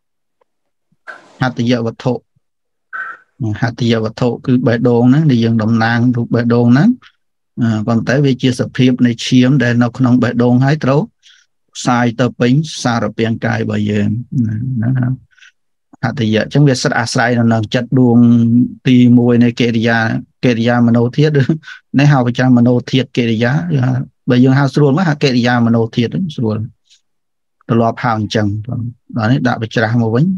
hạ thì dựa vật thổ hạt thì giờ vật thổ cứ bể đồn nó đi dừng đồng nàng thuộc bể đồn nó còn tới vì chia sẻ phim này chiếm để nó không bể đồn hái trấu sai tờ pính xa rồi biên cài bởi giờ hạt thì giờ chẳng biết rất à sai là nâng chất đuông tì mùi này kê ra kê ra mà nô thiết nếu hào phải chăng mà nô thiết kê ra bởi giờ hào xuân mất hạt kê ra mà nô thiết xuân tôi lọp hào chẳng đó này đã phải trả một vấn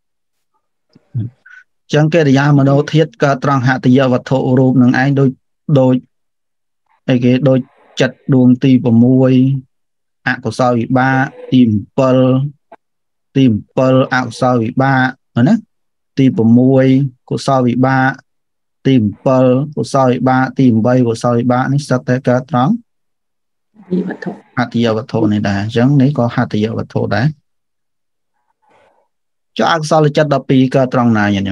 chẳng cái giá mà đâu thiết cả trăng hạ thì giờ vật thổ rụp nâng anh đôi đôi cái đôi chặt đuông tì vào môi ạ của sao bị ba tìm pơ tìm pơ ạ của sao bị ba ở nè tìm vào môi của sao bị ba tìm pơ của sao bị ba tìm bay của sao bị ba nó sắp tới cả trắng hạ thì giờ vật thổ này đã chẳng nếu có hạ thì giờ vật thổ đấy cho ạ sao là chất đập bì cả trăng này nhỉ nhỉ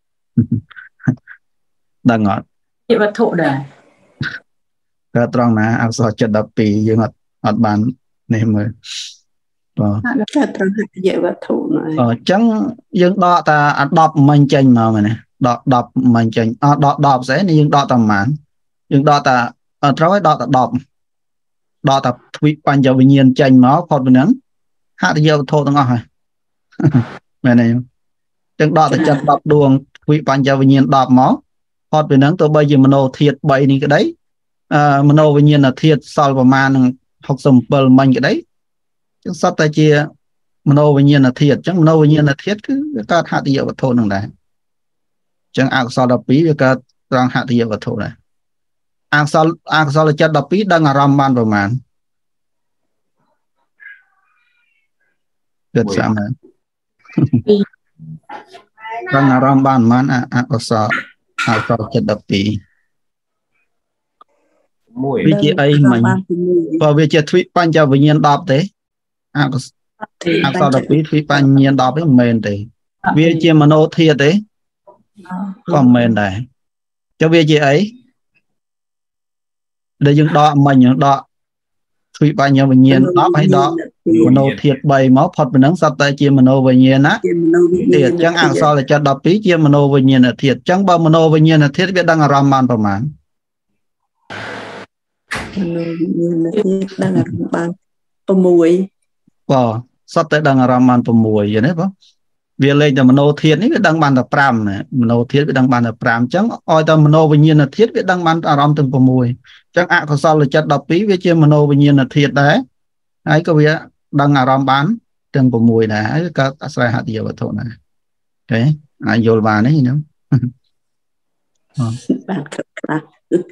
đang ngọt chị vật thụ đời cái trong này áo sơ chất đập pì dương ngọt ngọt bán nên mới cái trong dễ vật thụ này ờ chẳng dương đọ ta đọc mình chênh mà này đọc đọc mình chênh à, đọc đọc sẽ nhưng đọ tầm mãn nhưng đọ ta ở trong ấy đọ ta đọc đọ ta tweet ban giờ bình nhiên chênh máu phật bình nắng hạ thì giờ thô tăng ngọt rồi này này chẳng đọ ta chất đọc đuông quý ban giờ bình nhiên đọc máu hoặc về nắng tôi bây giờ mano thiệt bảy này cái đấy à, mano bình nhiên là thiệt sau và man học sầm bờ mình cái đấy chứ sắp tay chia mano bình nhiên là thiệt chẳng mano bình nhiên là thiệt cứ các hạt địa vật thổ nằng đấy chẳng ác sau đập pí với các trang hạt địa vật thổ này ác sau ác sau là chất đập pí đang là ram ban vào màn được sao này đang là ram ban man ác ác sau ác sau chất đập pí mùi vì chị ấy mình và vì chị thủy ban cho bệnh nhân đọc thế à có à sau đó quý thủy ban nhân đọc ấy mền thế vì chị mà nô thiệt đấy còn mền này cho vì chị ấy để dừng đọ mình những đọ thủy ban nhau bệnh nhân đọc hay đọ mà nô thiệt bày máu phật mình nắng sắp tay chị mà nô bệnh nhân á thiệt chẳng ăn sau là cho đọc tí chị mà nô bệnh nhân là thiệt chẳng bao mà nô bệnh nhân là thiết biết đang ở ram manประมาณ đang ở bàn tôm muối ก็សតតែដឹងអារម្មណ៍បានsáuអញ្ចឹងណាបងវាលេខតែមโนធាតុនេះវាដឹងបានតែ5ណាមโนធាតុវាដឹងបានតែ5អញ្ចឹងឲ្យតែមโนវិញ្ញាណធាតុវាដឹងបានអារម្មណ៍ទាំង6អញ្ចឹងអកុសលចិត្ត12វាជាមโนវិញ្ញាណធាតុដែរហើយក៏វាដឹងអារម្មណ៍បានទាំង6ដែរហើយក៏អាស្រ័យហត្ថយវត្ថុដែរអូខេអាចយល់បានទេហ្នឹងបានខ្លះ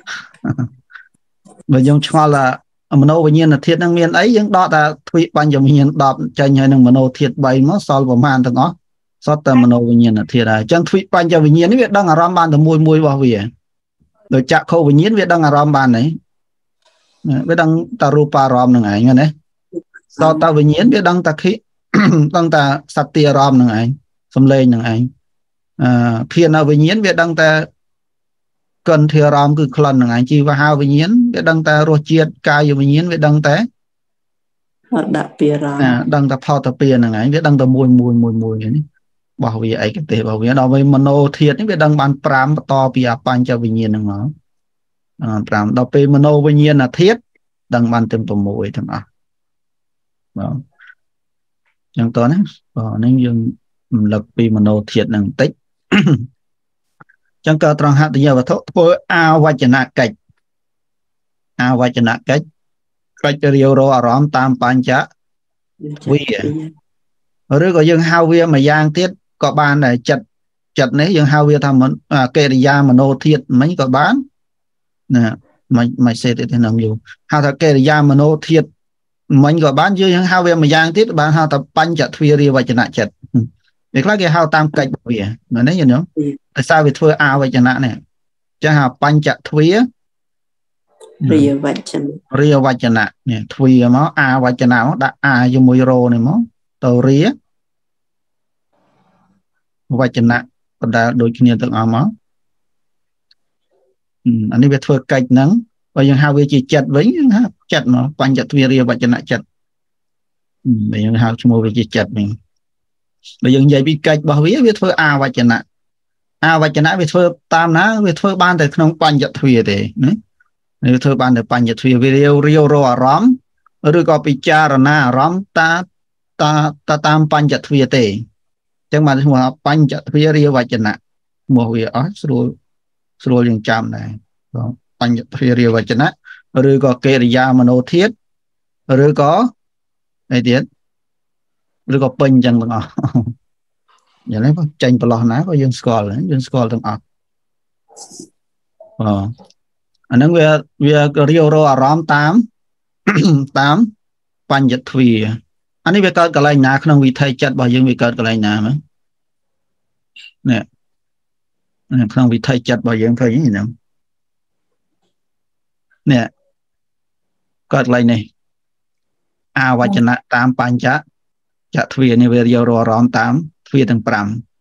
បើយើងឆ្ងល់ថាមโนវិញ្ញាណធាតុហ្នឹងមានអីយើងដកថាទ្វីបញ្ញវិញ្ញាណ10ចេញហើយនឹងមโนធាតុ3មកសល់ប្រមាណទាំងអស់សតតែមโนវិញ្ញាណធាតុហើយអញ្ចឹងទ្វីបញ្ញវិញ្ញាណនេះវាដឹងអារម្មណ៍បានតែមួយមួយរបស់វាដោយចក្ខុវិញ្ញាណវាដឹងអារម្មណ៍បានទេវាដឹងតែរូបារម្មណ៍ហ្នឹងឯងណាសតតែវិញ្ញាណវាដឹងតែខិដឹងតែសត្យារម្មណ៍ហ្នឹងឯងសំឡេងហ្នឹងឯងអឺភានវិញ្ញាណវាដឹងតែកិនធារម្មណ៍គឺក្លិនហ្នឹងឯងជីវហាវិញ្ញាណវាដឹងតែរសជាតិកាយវិញ្ញាណវាដឹងតែដាក់ពីរម្មណ៍ដឹងតែផតពីហ្នឹងឯងវាដឹងតែមួយមួយមួយមួយនេះរបស់វាឯកទេសរបស់វាដល់វិញមโนធាតុនេះវាដឹងបាន5បន្តពីអបញ្ចវិញ្ញាណហ្នឹងមក5ដល់ពេលមโนវិញ្ញាណធាតុដឹងបានទាំង6ទាំងអស់បាទចឹងតោះណាបាទនេះយើងរំលឹកពីមโนធាតុហ្នឹងបន្តិចចឹងក៏ត្រង់ហត្ថយវត្ថុធ្វើអាវចនកិច្ចអាវចនកិច្ចកិច្ចរាវរអារម្មណ៍តាមបញ្ចវិឬក៏យើងហៅវាមួយយ៉ាងទៀតក៏បានដែរចិត្តចិត្តនេះយើងហៅវាថាកិរិយាមโนធាតុមិញក៏បានណាមិនមិនសេទេនឹងយូរហៅថាកិរិយាមโนធាតុមិញក៏បានយើងហៅវាមួយយ៉ាងទៀតបានហៅថាបញ្ចទ្វារាវចនចិត្តវាខ្លះគេហៅតាមកិច្ចវាមែនទេយល់តែសារវាធ្វើអាវចនៈនេះចាហៅបញ្ចទ្វារាវចនៈរាវចនៈនេះទ្វាមកអាវចនៈមកដាក់អាជាមួយរោនេះមកទៅរាវចនៈបណ្ដាលដូចគ្នាទាំងអស់មកអានេះវាធ្វើកិច្ចហ្នឹងបើយើងហៅវាជាចិត្តវិញយើងហៅចិត្តមកបញ្ចទ្វារាវចនៈចិត្តបើយើងហៅឈ្មោះវាជាចិត្តវិញបើយើងនិយាយពីកិច្ចរបស់វាវាធ្វើអាវចនៈអាវចនៈវាធ្វើតាមណាវាធ្វើបានតែក្នុងបញ្ញទ្វាទេណាវាធ្វើបានតែបញ្ញទ្វាវារាវរាវរអារម្មណ៍ឬក៏ពិចារណាអារម្មណ៍តាតាតាមបញ្ញទ្វាទេអញ្ចឹងបានឈ្មោះបញ្ញទ្វារាវចនៈឈ្មោះវាអស់ស្រួលស្រួលយើងចាំដែរបងបញ្ញទ្វារាវចនៈឬក៏កិរិយាមโนធាតុឬក៏អីទៀតឬក៏ពេញអញ្ចឹងទាំងអស់យ៉ាងនេះចេញប្រឡោះណាក៏យើងស្គាល់យើងស្គាល់ទាំងអស់អូអាហ្នឹងវាវារាវរអារម្មណ៍តាមតាមបញ្ញទ្វាអានេះវាកើតកន្លែងណាក្នុងវិថីចិត្តរបស់យើងវាកើតកន្លែងណាមើលនេះក្នុងវិថីចិត្តរបស់យើងឃើញហ្នឹងនេះកើតកន្លែងនេះអាវចនៈតាមបញ្ចចទ្វានេះវារាវរអារម្មណ៍តាមទ្វាទាំង5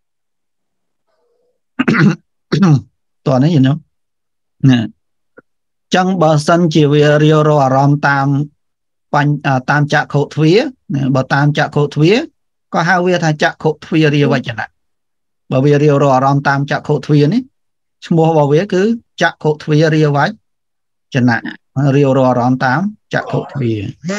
តោះនេះយល់ណាចឹងបើសិនជាវារាវរអារម្មណ៍តាមបញ្ញតាមចក្ខុទ្វាបើតាមចក្ខុទ្វាក៏ហៅវាថាចក្ខុទ្វារាវចនៈបើវារាវរអារម្មណ៍តាមចក្ខុទ្វានេះឈ្មោះរបស់វាគឺចក្ខុទ្វារាវចនៈរាវរអារម្មណ៍តាមចក្ខុទ្វា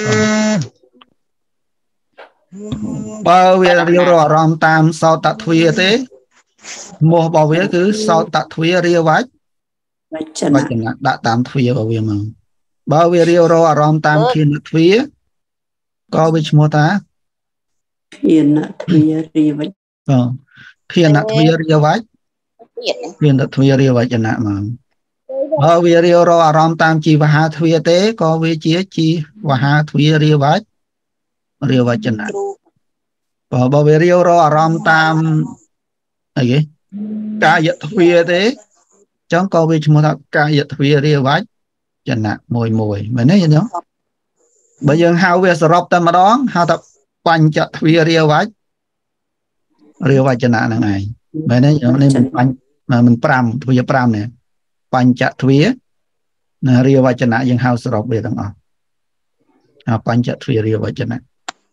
បើវារាវរអារម្មណ៍តាមសោតទ្វាទេឈ្មោះរបស់វាគឺសោតទ្វារាវចនៈដាក់តាមទ្វារបស់វាមកបើវារាវរអារម្មណ៍តាមឃានទ្វាក៏វាឈ្មោះថាឃានទ្វារាវចបងឃានទ្វារាវចឃានទ្វារាវចនៈមកបើវារាវរអារម្មណ៍តាមជីវហាទ្វាទេក៏វាជាជីវហាទ្វារាវចរាវចនៈបើបើវារាវរអារម្មណ៍តាមអីគេកាយទ្វាទេចឹងក៏វាឈ្មោះថាកាយទ្វារាវចនៈមួយមួយមែនទេញោមបើយើងហៅវាសរុបតែម្ដងហៅថាបញ្ចទ្វារាវច្ចរាវចនៈហ្នឹងឯងមែនទេញោមនេះមិនបញ្ញមិន5ទ្វា5នេះបញ្ចទ្វាណារាវចនៈយើងហៅសរុបវាទាំងអស់អាបញ្ចទ្វារាវចនៈ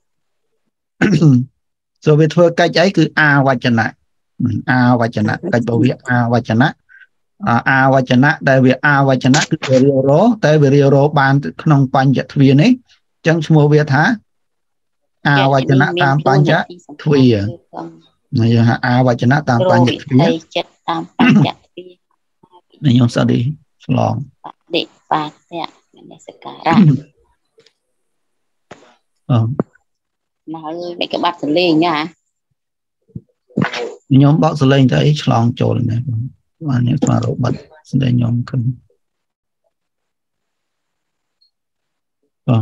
so វាធ្វើកិច្ចអីគឺអាវចនៈអាវចនៈកិច្ចរបស់វាអាវចនៈអាវចនៈដែលវាអាវចនៈគឺវារាវរតែវារាវរបានក្នុងបញ្ចទ្វានេះអញ្ចឹងឈ្មោះវាថាអាវចនៈតាមបញ្ចទ្វាយើងហៅអាវចនៈតាមបញ្ចទ្វាចិត្តតាមបញ្ចទ្វានេះខ្ញុំស្ដីឆ្លងបដិបាតៈមនសិការៈអូមកហើយមិនក្បាត់សលេងណាខ្ញុំបកសលេងទៅអីឆ្លងចូលនេះបាននេះស្មារតីបាត់ស្ដីខ្ញុំគិនបង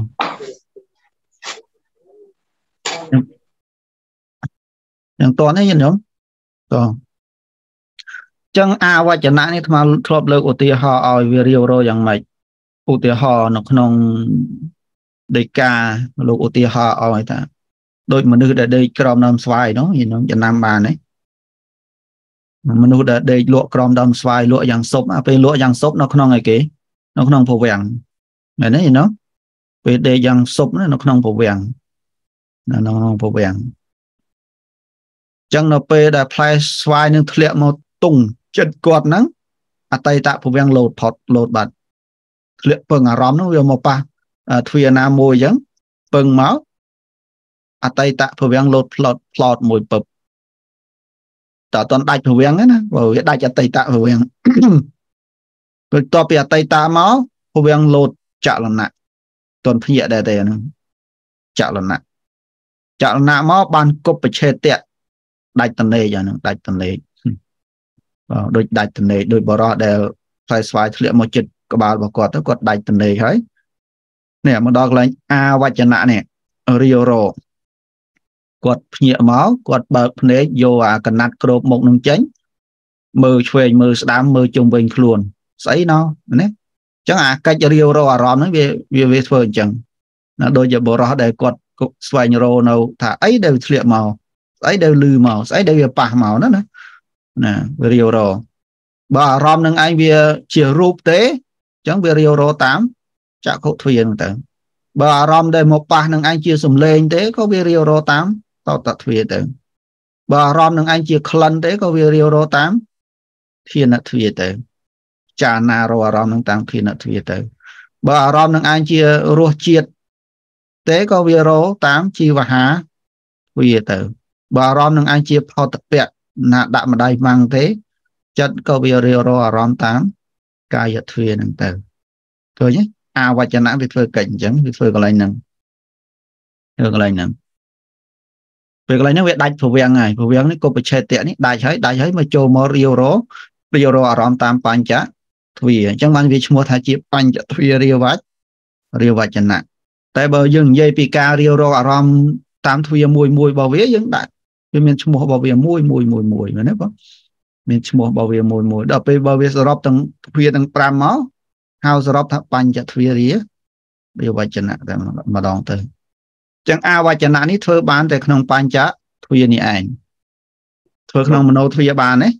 យ៉ាងតនេះខ្ញុំបងចឹងអាវចនៈនេះអាត្មាធ្លាប់លើកឧទាហរណ៍ឲ្យវារាវរយ៉ាងម៉េចឧទាហរណ៍នៅក្នុងដីកាលោកឧទាហរណ៍ឲ្យថាដូចមនុស្សដែលដេកក្រោមដើមស្វាយនោះខ្ញុំចំណាំបានទេមនុស្សដែលដេកលក់ក្រោមដើមស្វាយលក់យ៉ាងសុបពេលលក់យ៉ាងសុបនៅក្នុងអីគេនៅក្នុងពវាំងមែនទេណូពេលដេកយ៉ាងសុបនៅក្នុងពវាំងនៅក្នុងពវាំងចឹងនៅពេលដែលផ្លែស្វាយនឹងធ្លាក់មកទុងចិត្តគាត់ហ្នឹងអតីតពវាំងលោតផុតលោតបាត់ធ្លាក់ពឹងអារម្មណ៍នោះវាមកប៉ះទ្វារណាមួយអញ្ចឹងពឹងមកអតីតពវាំងលោតផ្លត់ផ្លត់មួយពឹបតើអត់ដាច់ពវាំងណាបើវាដាច់អតីតពវាំងពេលតពីអតីតមកពវាំងលោតចលនៈតនភ្ញាក់ដែរទេហ្នឹងចលនៈចលនៈមកបានគប់បច្ឆេតៈដាច់តនេកអាហ្នឹងដាច់តនេកបាទដូចដាច់តនេកដូចបរោះដែលផ្លែស្វាយធ្លាក់មកចិត្តក្បាលរបស់គាត់ទៅគាត់ដាច់តនេកហើយនេះមកដល់កន្លែងអាវចនៈនេះរាវរគាត់ភ្ញាក់មកគាត់បើកភ្នែកយកអាកណាត់គ្របមុខនឹងចេញមើលឆ្វេងមើលស្ដាំមើលជុំវិញខ្លួនស្អីណោះណាអញ្ចឹងអាកិច្ចរាវរអារម្មណ៍ហ្នឹងវាវាវាធ្វើអញ្ចឹងណាដូចជាបរោះដែលគាត់ស្វែងរកនៅថាអីដែលធ្លាក់មកស្អីដែលលឺមកស្អីដែលវាប៉ះមកណាណាណាវារាវរបើអារម្មណ៍នឹងឯងវាជារូបទេអញ្ចឹងវារាវរតាមចក្ខុទ្វាហ្នឹងទៅបើអារម្មណ៍ដែលមកប៉ះនឹងឯងជាសំឡេងទេក៏វារាវរតាមតតទ្វាទៅបើអារម្មណ៍នឹងឯងជាក្លិនទេក៏វារាវរតាមធានទ្វាទៅចារណារអារម្មណ៍នឹងតាមធានទ្វាទៅបើអារម្មណ៍នឹងឯងជារសជាតិទេក៏វារតាមជីវហាទ្វាទៅបើអារម្មណ៍នឹងឯងជាផតពៈណាដាក់ម្ដាយម៉ាំងទេចិត្តក៏វារាវរអារម្មណ៍តាមកាយទ្វានឹងទៅឃើញទេអាវចនៈវាធ្វើកិច្ចអញ្ចឹងវាធ្វើកន្លែងហ្នឹងធ្វើកន្លែងហ្នឹងពេលកន្លែងហ្នឹងវាដាច់ពវាំងហើយពវាំងនេះក៏បច្ឆេតៈនេះដាច់ហើយដាច់ហើយមកចូលមករាវររាវរអារម្មណ៍តាមបញ្ចទ្វាអញ្ចឹងបានវាឈ្មោះថាជាបញ្ចទ្វារាវច្ចរាវចនៈតែបើយើងនិយាយពីការរាវរអារម្មណ៍តាមទ្វាមួយមួយរបស់វាយើងដាក់វាមានឈ្មោះរបស់វាមួយមួយមួយមួយមែនទេបងមានឈ្មោះរបស់វាមួយមួយដល់ពេលបើវាសរុបទាំងទ្វាទាំង5មកហៅសរុបថាបញ្ចទ្វារារាវចនៈតែម្ដងទៅចឹងអាវចនៈនេះធ្វើបានតែក្នុងបញ្ចទ្វានេះឯងធ្វើក្នុងមโนទ្វាបានទេ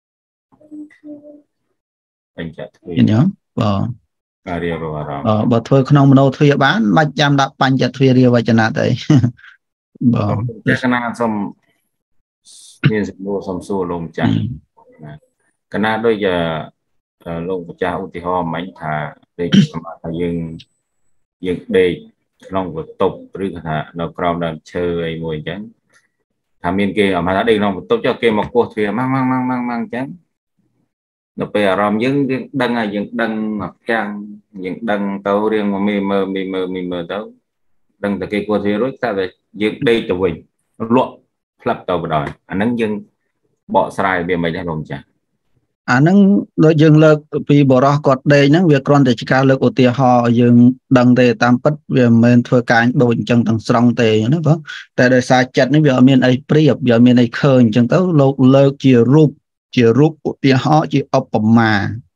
បញ្ចទ្វាញោមបងការរាវរអារម្មណ៍អឺបើធ្វើក្នុងមโนទ្វាបានមិនចាំដាក់បញ្ចទ្វារាវចនៈទេបងតែកណាសូមមានសំណួរសំសួរលោកម្ចាស់កណាដូចជាលោកម្ចាស់ឧទាហរណ៍មិញថាដូចសម្រាប់ថាយើងយើងដេកក្នុងបន្ទប់ឬថានៅក្រោមដើមឈើអីមួយអញ្ចឹងថាមានគេអមថាដេកក្នុងបន្ទប់ចុះគេមកគោះទ្វារម៉ាំងម៉ាំងម៉ាំងម៉ាំងម៉ាំងអញ្ចឹងដល់ពេលអារម្មណ៍យើងយើងដឹងហើយយើងដឹងផ្ទាំងយើងដឹងទៅរៀងមកមីមើមីមើមីមើទៅដឹងតែគេគោះទ្វាររួចតែយើងដេកទៅវិញលក់ផ្លឹបទៅបណ្ដោយអាហ្នឹងយើងបកស្រាយវាមិនដែរលោកម្ចាស់អាហ្នឹងដូចយើងលើកពីបរោះគាត់ដេកហ្នឹងវាគ្រាន់តែជាការលើកឧទាហរណ៍យើងដឹងទេតាមពិតវាមិនមែនធ្វើការដូចអញ្ចឹងទាំងស្រុងទេណាបងតែដោយសារចិត្តនេះវាអត់មានអីប្រៀបវាអត់មានអីឃើញអញ្ចឹងទៅលោកលើកជារូបជារូបឧទាហរណ៍ជាឧបមា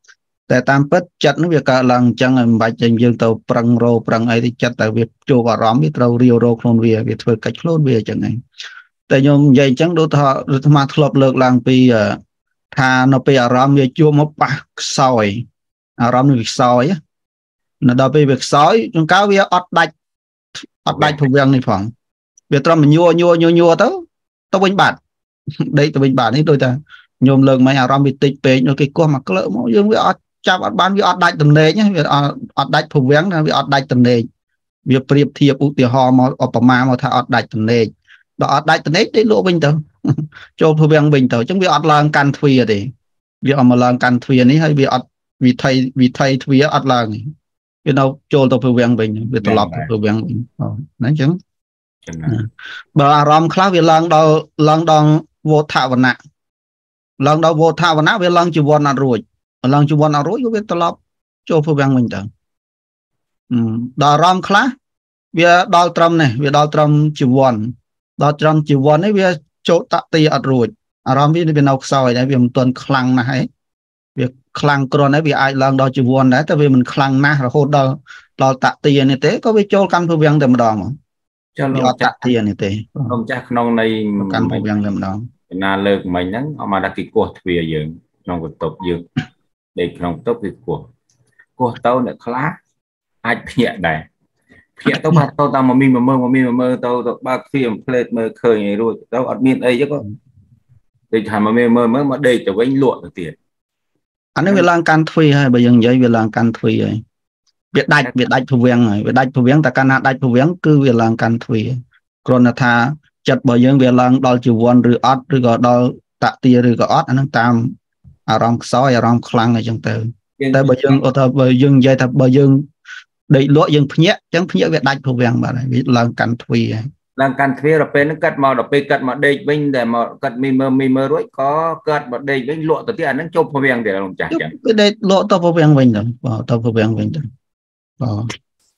แต่ตามពិតចិត្តនោះវាកើតឡើងអញ្ចឹងមិនបាច់តែយើងទៅប្រឹងរោប្រឹងអីទេចិត្តតែវាចូលអារម្មណ៍វាត្រូវរាវរោខ្លួនវាវាធ្វើកិច្ចខ្លួនវាអញ្ចឹងឯងតែខ្ញុំនិយាយអញ្ចឹងដូចថាអាត្មាធ្លាប់លើកឡើងពីថានៅពេលអារម្មណ៍វាជួបមកប៉ះខ្សោយអារម្មណ៍នេះវាខ្សោយណាដល់ពេលវាខ្សោយចង្កៅវាអត់ដាច់អត់ដាច់ព្រវាំងនេះផងវាត្រឹមញ័រញ័រញ័រញ័រទៅទៅវិញបាត់ដេកទៅវិញបាត់នេះដូចថាខ្ញុំលើកមិនអារម្មណ៍វាតិចពេកនោះគេគោះមកក្លើមកយើងវាអត់ចាប់អត់បានវាអត់ដាច់តំណេកវាអត់ដាច់ព្រវាំងវាអត់ដាច់តំណេកវាប្រៀបធៀបឧទាហរណ៍មកឧបមាមកថាអត់ដាច់តំណេកដល់អត់ដាច់តំណេកទេលក់វិញទៅចូលព្រវាំងវិញទៅអញ្ចឹងវាអត់ឡើងកាន់ទ្វារទេវាអត់មកឡើងកាន់ទ្វារនេះហើយវាអត់វិថីវិថីទ្វារអត់ឡើងវានៅចូលទៅព្រវាំងវិញវាត្រឡប់ទៅព្រវាំងវិញណាអញ្ចឹងបើអារម្មណ៍ខ្លះវាឡើងដល់ឡើងដល់វោថាវណៈឡើងដល់វោថាវណៈវាឡើងជីវ័នអត់រួចឡើងជីវ័នអត់រួចវាត្រឡប់ចូលព្រវាំងវិញទៅដល់អារម្មណ៍ខ្លះវាដល់ត្រឹមនេះវាដល់ត្រឹមជីវ័នដល់ត្រឹមជីវ័ននេះវាចូលតតិអត់រួចអារម្មណ៍វាវានៅខ្សោយដែរវាមិនទាន់ខ្លាំងណាស់ឯងវាខ្លាំងគ្រាន់តែវាអាចឡើងដល់ជីវ័នដែរតែវាមិនខ្លាំងណាស់រហូតដល់ដល់តតិនេះទេក៏វាចូលកាន់ព្រវាំងតែម្ដងមកចូលលោកតតិនេះទេខ្ញុំចាស់ក្នុងនៃកាន់ព្រវាំងតែម្ដងណាលើកមិញហ្នឹងអមថាគេគោះទ្វារយើងក្នុងបន្ទប់យើងដេកក្នុងបន្ទប់គឺគោះគោះទៅអ្នកខ្លះអាចភ្ញាក់ដែរភ្ញាក់ទៅមកទៅតាមមកមីមើលមកមីមើលទៅទៅបើកទ្វារផ្លេតមើលឃើញឲ្យរួចទៅអត់មានអីទេក៏ដូចថាមកមើលមើលមកដេកទៅវិញលក់ទៅទៀតអានេះវាឡើងកាន់ទ្វារហើយបើយើងនិយាយវាឡើងកាន់ទ្វារហើយវាដាច់វាដាច់ព្រវាំងហើយវាដាច់ព្រវាំងតែកាលណាដាច់ព្រវាំងគឺវាឡើងកាន់ទ្វារគ្រាន់តែថាចិត្តរបស់យើងវាឡើងដល់ជីវ័នឬអត់ឬក៏ដល់តតិឬក៏អត់អានឹងតាមអារម្មណ៍ខ្សោយអារម្មណ៍ខ្លាំងអីចឹងទៅតែបើយើងអត់ថាបើយើងនិយាយថាបើយើងដេកលក់យើងភ្ញាក់អញ្ចឹងភ្ញាក់វាដាច់ព្រវាំងបាទវាឡើងកាន់ទ្វារឡើងកាន់ទ្វារដល់ពេលហ្នឹងកាត់មកដល់ពេលកាត់មកដេកវិញតែមកកាត់មីមើមីមើរួចក៏កាត់មកដេកវិញលក់ទៅទៀតអាហ្នឹងចូលព្រវាំងទៀតលោកចាស់ចឹងវាដេកលក់ទៅព្រវាំងវិញទៅបាទទៅព្រវាំងវិញទៅបាទ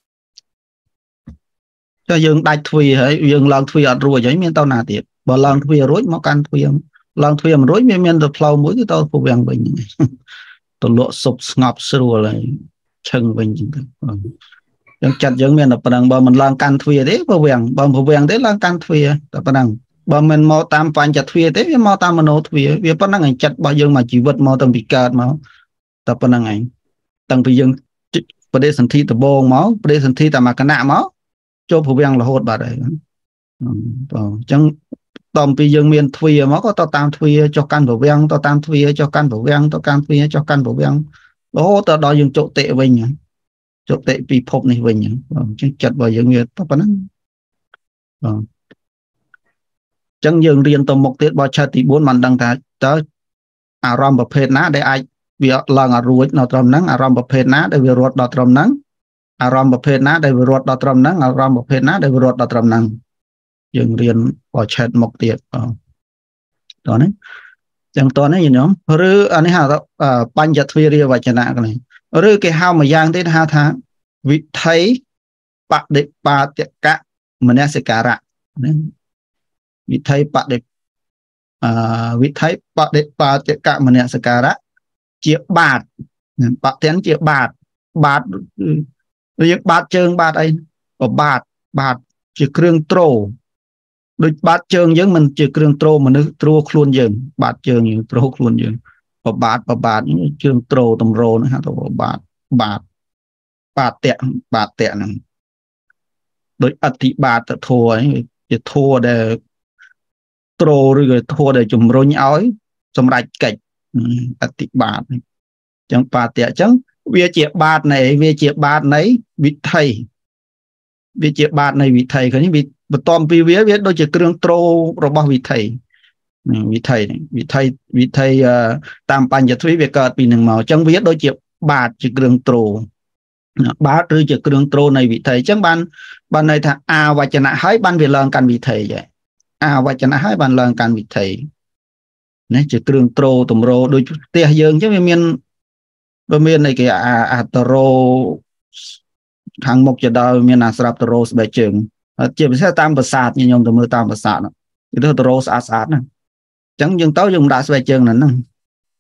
តែយើងដាច់ទ្វារហើយយើងឡើងទ្វារអត់រួចហើយមានទៅណាទៀតបើឡើងទ្វាររួចមកកាន់ទ្វារឡើងទ្វារមិនរួចវាមានទៅផ្លូវមួយគឺទៅព្រវាំងវិញទៅលក់សុបស្ងប់ស្រួលហើយឈឹងវិញចឹងទៅយើងចាត់យើងមានតែប៉ុណ្ណឹងបើមិនឡើងកាន់ទ្វារទេព្រវាំងបើព្រវាំងទេឡើងកាន់ទ្វារតែប៉ុណ្ណឹងបើមិនមកតាមបញ្ចទ្វារទេវាមកតាមមโนទ្វារវាប៉ុណ្ណឹងឯងចិត្តរបស់យើងមកជីវិតមកតាំងពីកើតមកតែប៉ុណ្ណឹងឯងតាំងពីយើងបដិសន្ធិដបងមកបដិសន្ធិតាមគណៈមកចូលព្រវាំងរហូតបាត់ហើយបងអញ្ចឹងតអំពីយើងមានទ្វារមកក៏ទៅតាមទ្វារចុះកាន់ព្រវាំងទៅតាមទ្វារចុះកាន់ព្រវាំងទៅកាន់ទ្វារចុះកាន់ព្រវាំងរហូតទៅដល់យើងចុតិវិញចុតិពិភពនេះវិញបងអញ្ចឹងចិត្តរបស់យើងវាទៅប៉ុណ្ណឹងបងអញ្ចឹងយើងរៀនទៅមុខទៀតបើឆាត់ទីបួនមិនដឹងថាតើអារម្មណ៍ប្រភេទណាដែលអាចវាឡើងអត់រួចនៅត្រឹមហ្នឹងអារម្មណ៍ប្រភេទណាដែលវារត់ដល់ត្រឹមហ្នឹងអារម្មណ៍ប្រភេទណាដែលវារត់ដល់ត្រឹមហ្នឹងអារម្មណ៍ប្រភេទណាដែលវារត់ដល់ត្រឹមហ្នឹងយើងរៀនបើឆាត់មុខទៀតបងតោះណាចឹងតោះនេះញោមឬអានេះហៅថាបញ្ចទ្វារាវចនៈនេះឬគេហៅមួយយ៉ាងទៀតហៅថាវិថីបដិបាតកៈមនសិការៈណាវិថីបដិអឺវិថីបដិបាតកៈមនសិការៈជាបាតបទានជាបាតបាតយើងបាតជើងបាតអីបាតបាតជាគ្រឿងទ្រដូចបាតជើងយើងមិនជាគ្រឿងទ្រមនុស្សទ្រខ្លួនយើងបាតជើងយើងទ្រខ្លួនយើងបបាតបបាតជើងទ្រតម្រោហ្នឹងហៅថាបបាតបាតបាតៈបាតៈហ្នឹងដូចអធិបាតធัวជាធัวដែលទ្រឬក៏ធัวដែលជំរុញឲ្យសម្រេចកិច្ចអធិបាតអញ្ចឹងបាតៈអញ្ចឹងវាជាបាតនៃវាជាបាតនៃវិថីវាជាបាតនៃវិថីឃើញវាបន្ទាប់ពីវាវាដូចជាគ្រឿងទ្ររបស់វិថីវិថីវិថីវិថីតាមបញ្ញទ្វីវាកើតពីនឹងមកអញ្ចឹងវាដូចជាបាតជាគ្រឿងទ្របាតឬជាគ្រឿងទ្រនៃវិថីអញ្ចឹងបានបានន័យថាអាវចនៈហើយបានវាឡើងកាន់វិថីហ៎អាវចនៈហើយបានឡើងកាន់វិថីនេះជាគ្រឿងទ្រតម្រោដូចផ្ទះយើងអញ្ចឹងវាមានវាមានអីគេអាអាតរោខាងមុខជាដល់មានអាស្រាប់តរោស្បែកជើងជាពិសេសតាមប្រាសាទញោមទៅមើលតាមប្រាសាទគេទៅតរោស្អាតស្អាតណាអញ្ចឹងយើងទៅយើងដាក់ស្បែកជើងហ្នឹង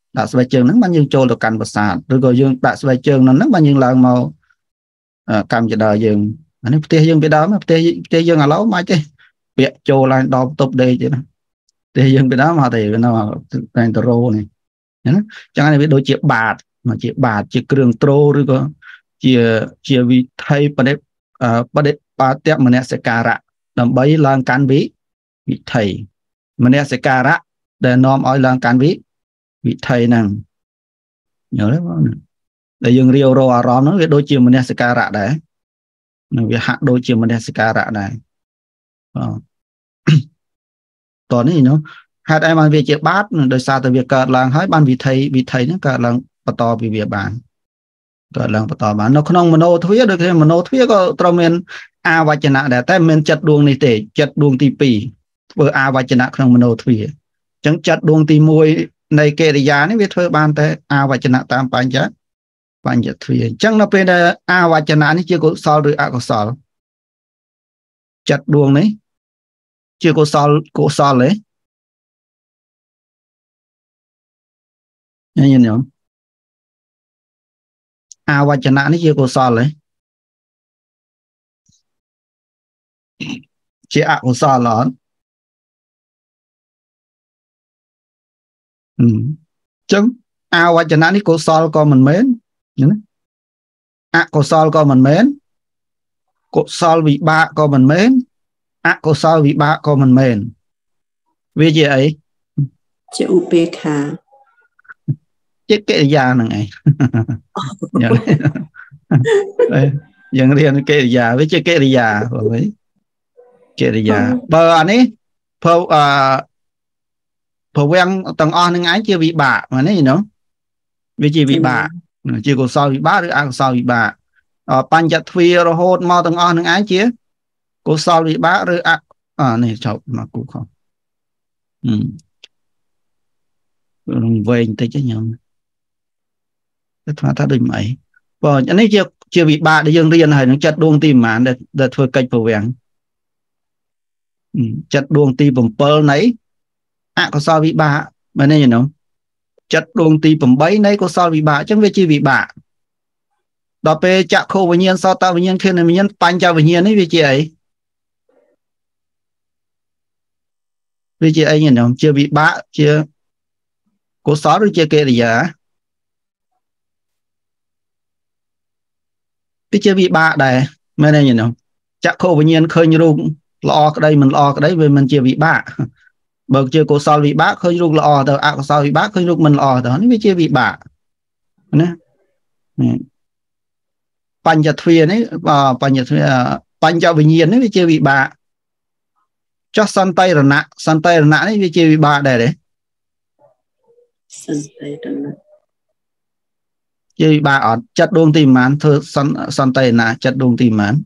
đặt xoay trường nó bao nhiêu trôi được căn bờ sạt rồi rồi dương đặt xoay trường nó nó bao nhiêu lần màu cầm cho đời dương anh ấy tiêu dương biết đó mà tiêu tiêu dương ở lâu mai chứ việc trôi lại đo tục đây chứ tiêu dương biết đó mà thì nó thành tờ rô này chẳng hạn biết đôi chiếc bạt mà chiếc bạt chiếc cường trô rồi có chia chia vì thay bật đẹp bật đẹp ba tiếp mà nè sẽ cà rạ đầm bấy lần can bí vị thầy mà nè sẽ cà rạ để nom oi lần can bí vị thầy năng nhớ đấy để dừng riêu rô à róm nó biết đôi chiều mà nè sẽ cà rạ đấy nó việc hạ đôi chiều mà nè sẽ cà rạ này còn gì nữa hai em ăn về chiếc bát đời xa từ việc cờ làng hết ban vị thầy vị thầy nó cờ làng bắt to vì việc bạn cờ làng bắt to bạn nó không mà nô thuyết được thế mà nô thuyết có trâu men a vạch chana để tay men chặt đuông này để chặt đuông tì pì vừa a vạch chana không mà nô thuyết chẳng chặt đuông tì môi này kê để giá này biết thôi ban tới a vạch chana tam pan chắc pan chặt thuyết chẳng nó bên đây a vạch chana này chưa có sol rồi a có sol chặt đuông này chưa có sol có sol đấy nhìn nhở a vạch chana này chưa có sol đấy chị ạ của sao lớn chấm a vạch chana này của sao có mình mến ạ của sao có mình mến của sao bị ba có mình mến ạ của sao bị ba có mình mến vì gì ấy chị u pê kha chết kệ già này dần riêng kệ già với chơi kệ già rồi kệ già bờ anh ấy phô à phô quen tầng on những ái chưa bị bạ mà đấy gì nữa vì chỉ bị bạ chưa có sao bị bạ được ăn sao bị bạ ở pan chặt phi rồi hốt mau tầng on những ái chứ có sao bị bạ rồi à à này chậu mà cũng không về tới chứ nhầm ta đừng mày và anh ấy chưa chưa bị bạ để dương riêng hay nó chặt đuông tìm mà để để thôi cách phô quen chặt đuông tì bầm pơ nấy ạ có sao bị bạ mà nên nhìn không chặt đuông tì bầm bấy nấy có sao bị bạ chẳng về chi bị bạ đó pe chặt khô với nhiên sao tao với nhiên khi này mình nhân pan cho với nhiên ấy vì chị ấy vì chị ấy nhìn không chưa bị bạ chưa có sao rồi chưa kê gì à cái chưa bị bạ đây mà nên nhìn không chặt khô với nhiên khơi như rung lo cái đây mình lo cái đấy vì mình chưa bị bạ bờ chưa có sao bị bạ khơi rung lo tờ à có sao bị bạ khơi rung mình lo đó nó chưa bị bạ nè pan chặt thuyền ấy và pan chặt thuyền pan cho bình nhiên ấy chưa bị bạ cho san tay rồi nạ san tay rồi nạ ấy chưa bị bạ đây đấy chưa bị bạ ở chặt đuông tìm mán thưa san san tay nạ chặt đuông tìm mán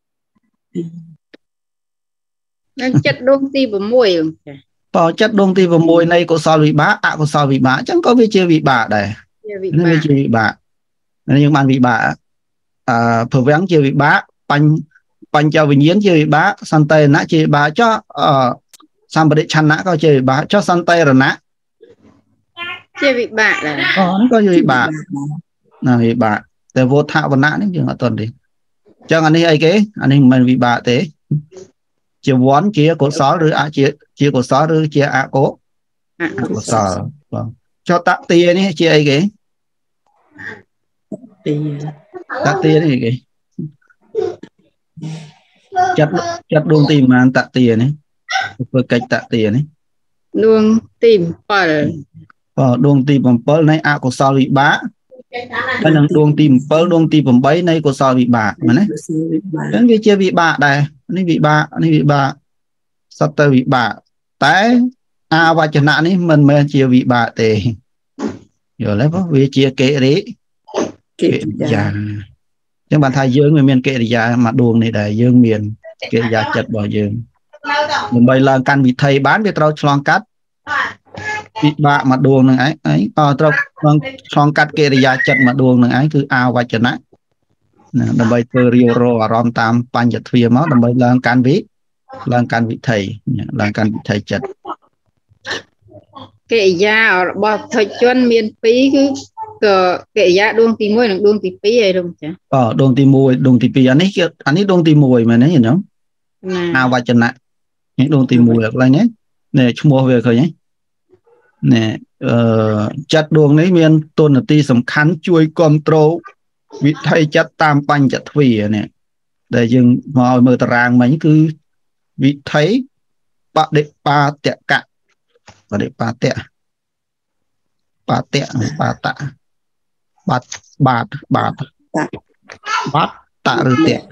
chặt đuông tì vào môi bỏ chặt đuông tì vào môi này có sao bị bạ ạ có sao bị bạ chẳng có biết chưa bị bạ đây nên chưa bị bạ nhưng bạn bị bạ à phở vắng chưa bị bạ pan pan cho bình nhiên chưa bị bạ san tay nã chưa bị bạ cho ờ san bờ chăn nã có chưa bị bạ cho san tay rồi nã chưa bị bạ là ờ nó có chưa bị bạ là bị bạ để vô thạo vào nã đến chừng ở tuần đi chẳng anh ấy ấy cái anh ấy mình bị bạ thế chia vốn chia cổ sáu rồi à chia chia cổ sáu rồi chia à cổ cổ sáu vâng cho tạ tiền ấy chia ấy cái tạ tiền này cái chặt chặt đuông tìm mà tạ tiền ấy vừa cách tạ tiền ấy đuông tìm pal ờ đuông tìm bằng pal này à cổ sáu bị bá cái năng đuông tìm pal đuông tìm bằng bấy này cổ sáu bị bá mà đấy đến cái chia bị bá đây này bị bạ này bị bạ sắp tới bị bạ tại a và chân nạn ấy mình mới chia bị bạ tệ rồi lấy có vì chia kệ đấy kệ già nhưng bạn thay dương người miền kệ già mà đuông này để dương miền kệ già chật bỏ dương mình bây là căn bị thầy bán về trâu long cắt bị bạ mà đuông này ấy ấy ờ trâu long cắt kệ già chật mà đuông này ấy cứ a và chân nạn đầm bay từ Rio Ro Rom tam pan chặt thuyền máu đầm bay lần can vĩ lần can vị thầy lần can vị thầy chặt kệ gia ở bò thời chuân miền Pí cứ cờ kệ gia đuông tí môi đừng đuông tí Pí ấy đúng chả ờ đuông tí mùi đuông tí Pí anh ấy anh ấy đuông tí mùi mà nấy nhỉ à vài chân nè những đuông tí mùi được lại nhé nè chung mua về rồi nhé nè chặt đuông đấy miền tôn là ti sầm khán chui control vị thay chặt tam banh chặt thủy nè để dừng mọi mờ ràng mấy cứ vị thấy bạn đệ ba tẹt cả và đệ ba tẹt ba tẹt ba tạ bát bát bát bát tạ rồi tẹt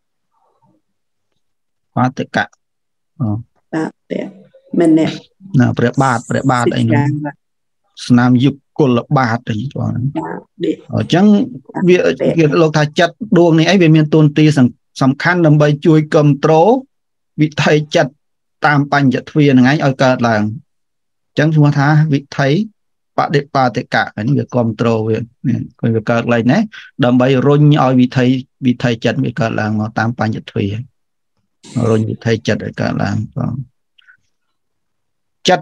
ba tẹt cả ba tẹt mình nè nào phải bát phải bát đây nữa nam dục cồn là bát đấy cho ở chẳng việc việc lộc thạch chặt đuông này ấy về miền tôn ti sầm sầm khăn làm bay chui cầm trố vị thầy chặt tam banh chặt thuyền ngay ở cả làng chẳng chúng ta vị thấy bạn để ba tất cả cái việc control về cái việc cả lại nhé đầm bay rôn ở vị thầy vị thầy chặt vị cả làng mà tam banh chặt thuyền rôn vị thầy chặt ở cả làng chặt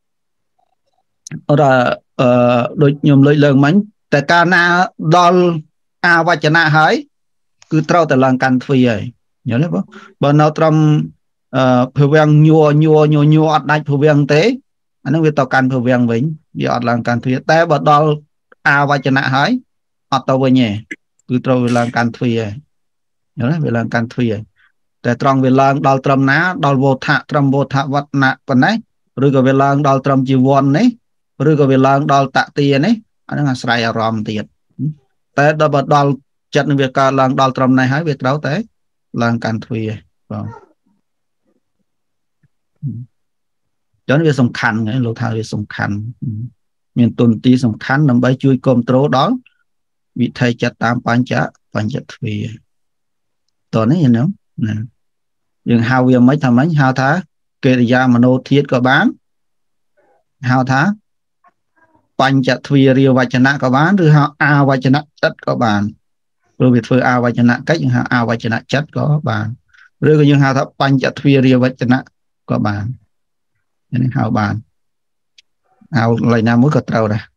ở đó đôi nhom lưỡi lợn mánhแต่การนาดอลอาวัจนะหายคือเท่าแต่ลังกันฟรีเลยnhớ đấy không bọn nó trong phơi vàng nhua nhua nhua nhua ở đây phơi vàng tế anh nói về tàu can phơi vàng vĩnh vì ở làng can thuê té bọn đó à vài chân nạ hái ở tàu về nhẹ cứ trâu về làng can thuê nhớ đấy về làng can thuêแต่ตรงเวลาดอลตรมน้าดอลโวทะตรมโวทะวัดนะปนไหนหรือก็เวลาดอลตรมจีวรนี่หรือก็เวลาดอลตะเตียนี่อันนั้นใส่อารมณ์เตียแต่ดอลดอลจัดในเวลาลางดอลตรมในหายเวทเราแต่ลางการทุยcho nên việcสำคัญไงโลธาviệcสำคัญมีตุนตีสำคัญนำไปช่วยกรมโตđóวิธีจัดตามปัญจปัญจทวีตอนนี้เห็นไหมนะยังหาเวียไม่ทำไหมหาท้าเกิริยามโนเทียก็บ้านหาท้าปัญจทวีเรียววัจนะก็บ้านหรือหาอาวัจนะจัดก็บ้านหรือวิธีอาวัจนะก็ยังหาอาวัจนะจัดก็บ้านหรือก็ยังหาท้าปัญจทวีเรียววัจนะก็บ้านนี่หาบ้านเอาอะไรน้ำมุ้งก็เท่านะ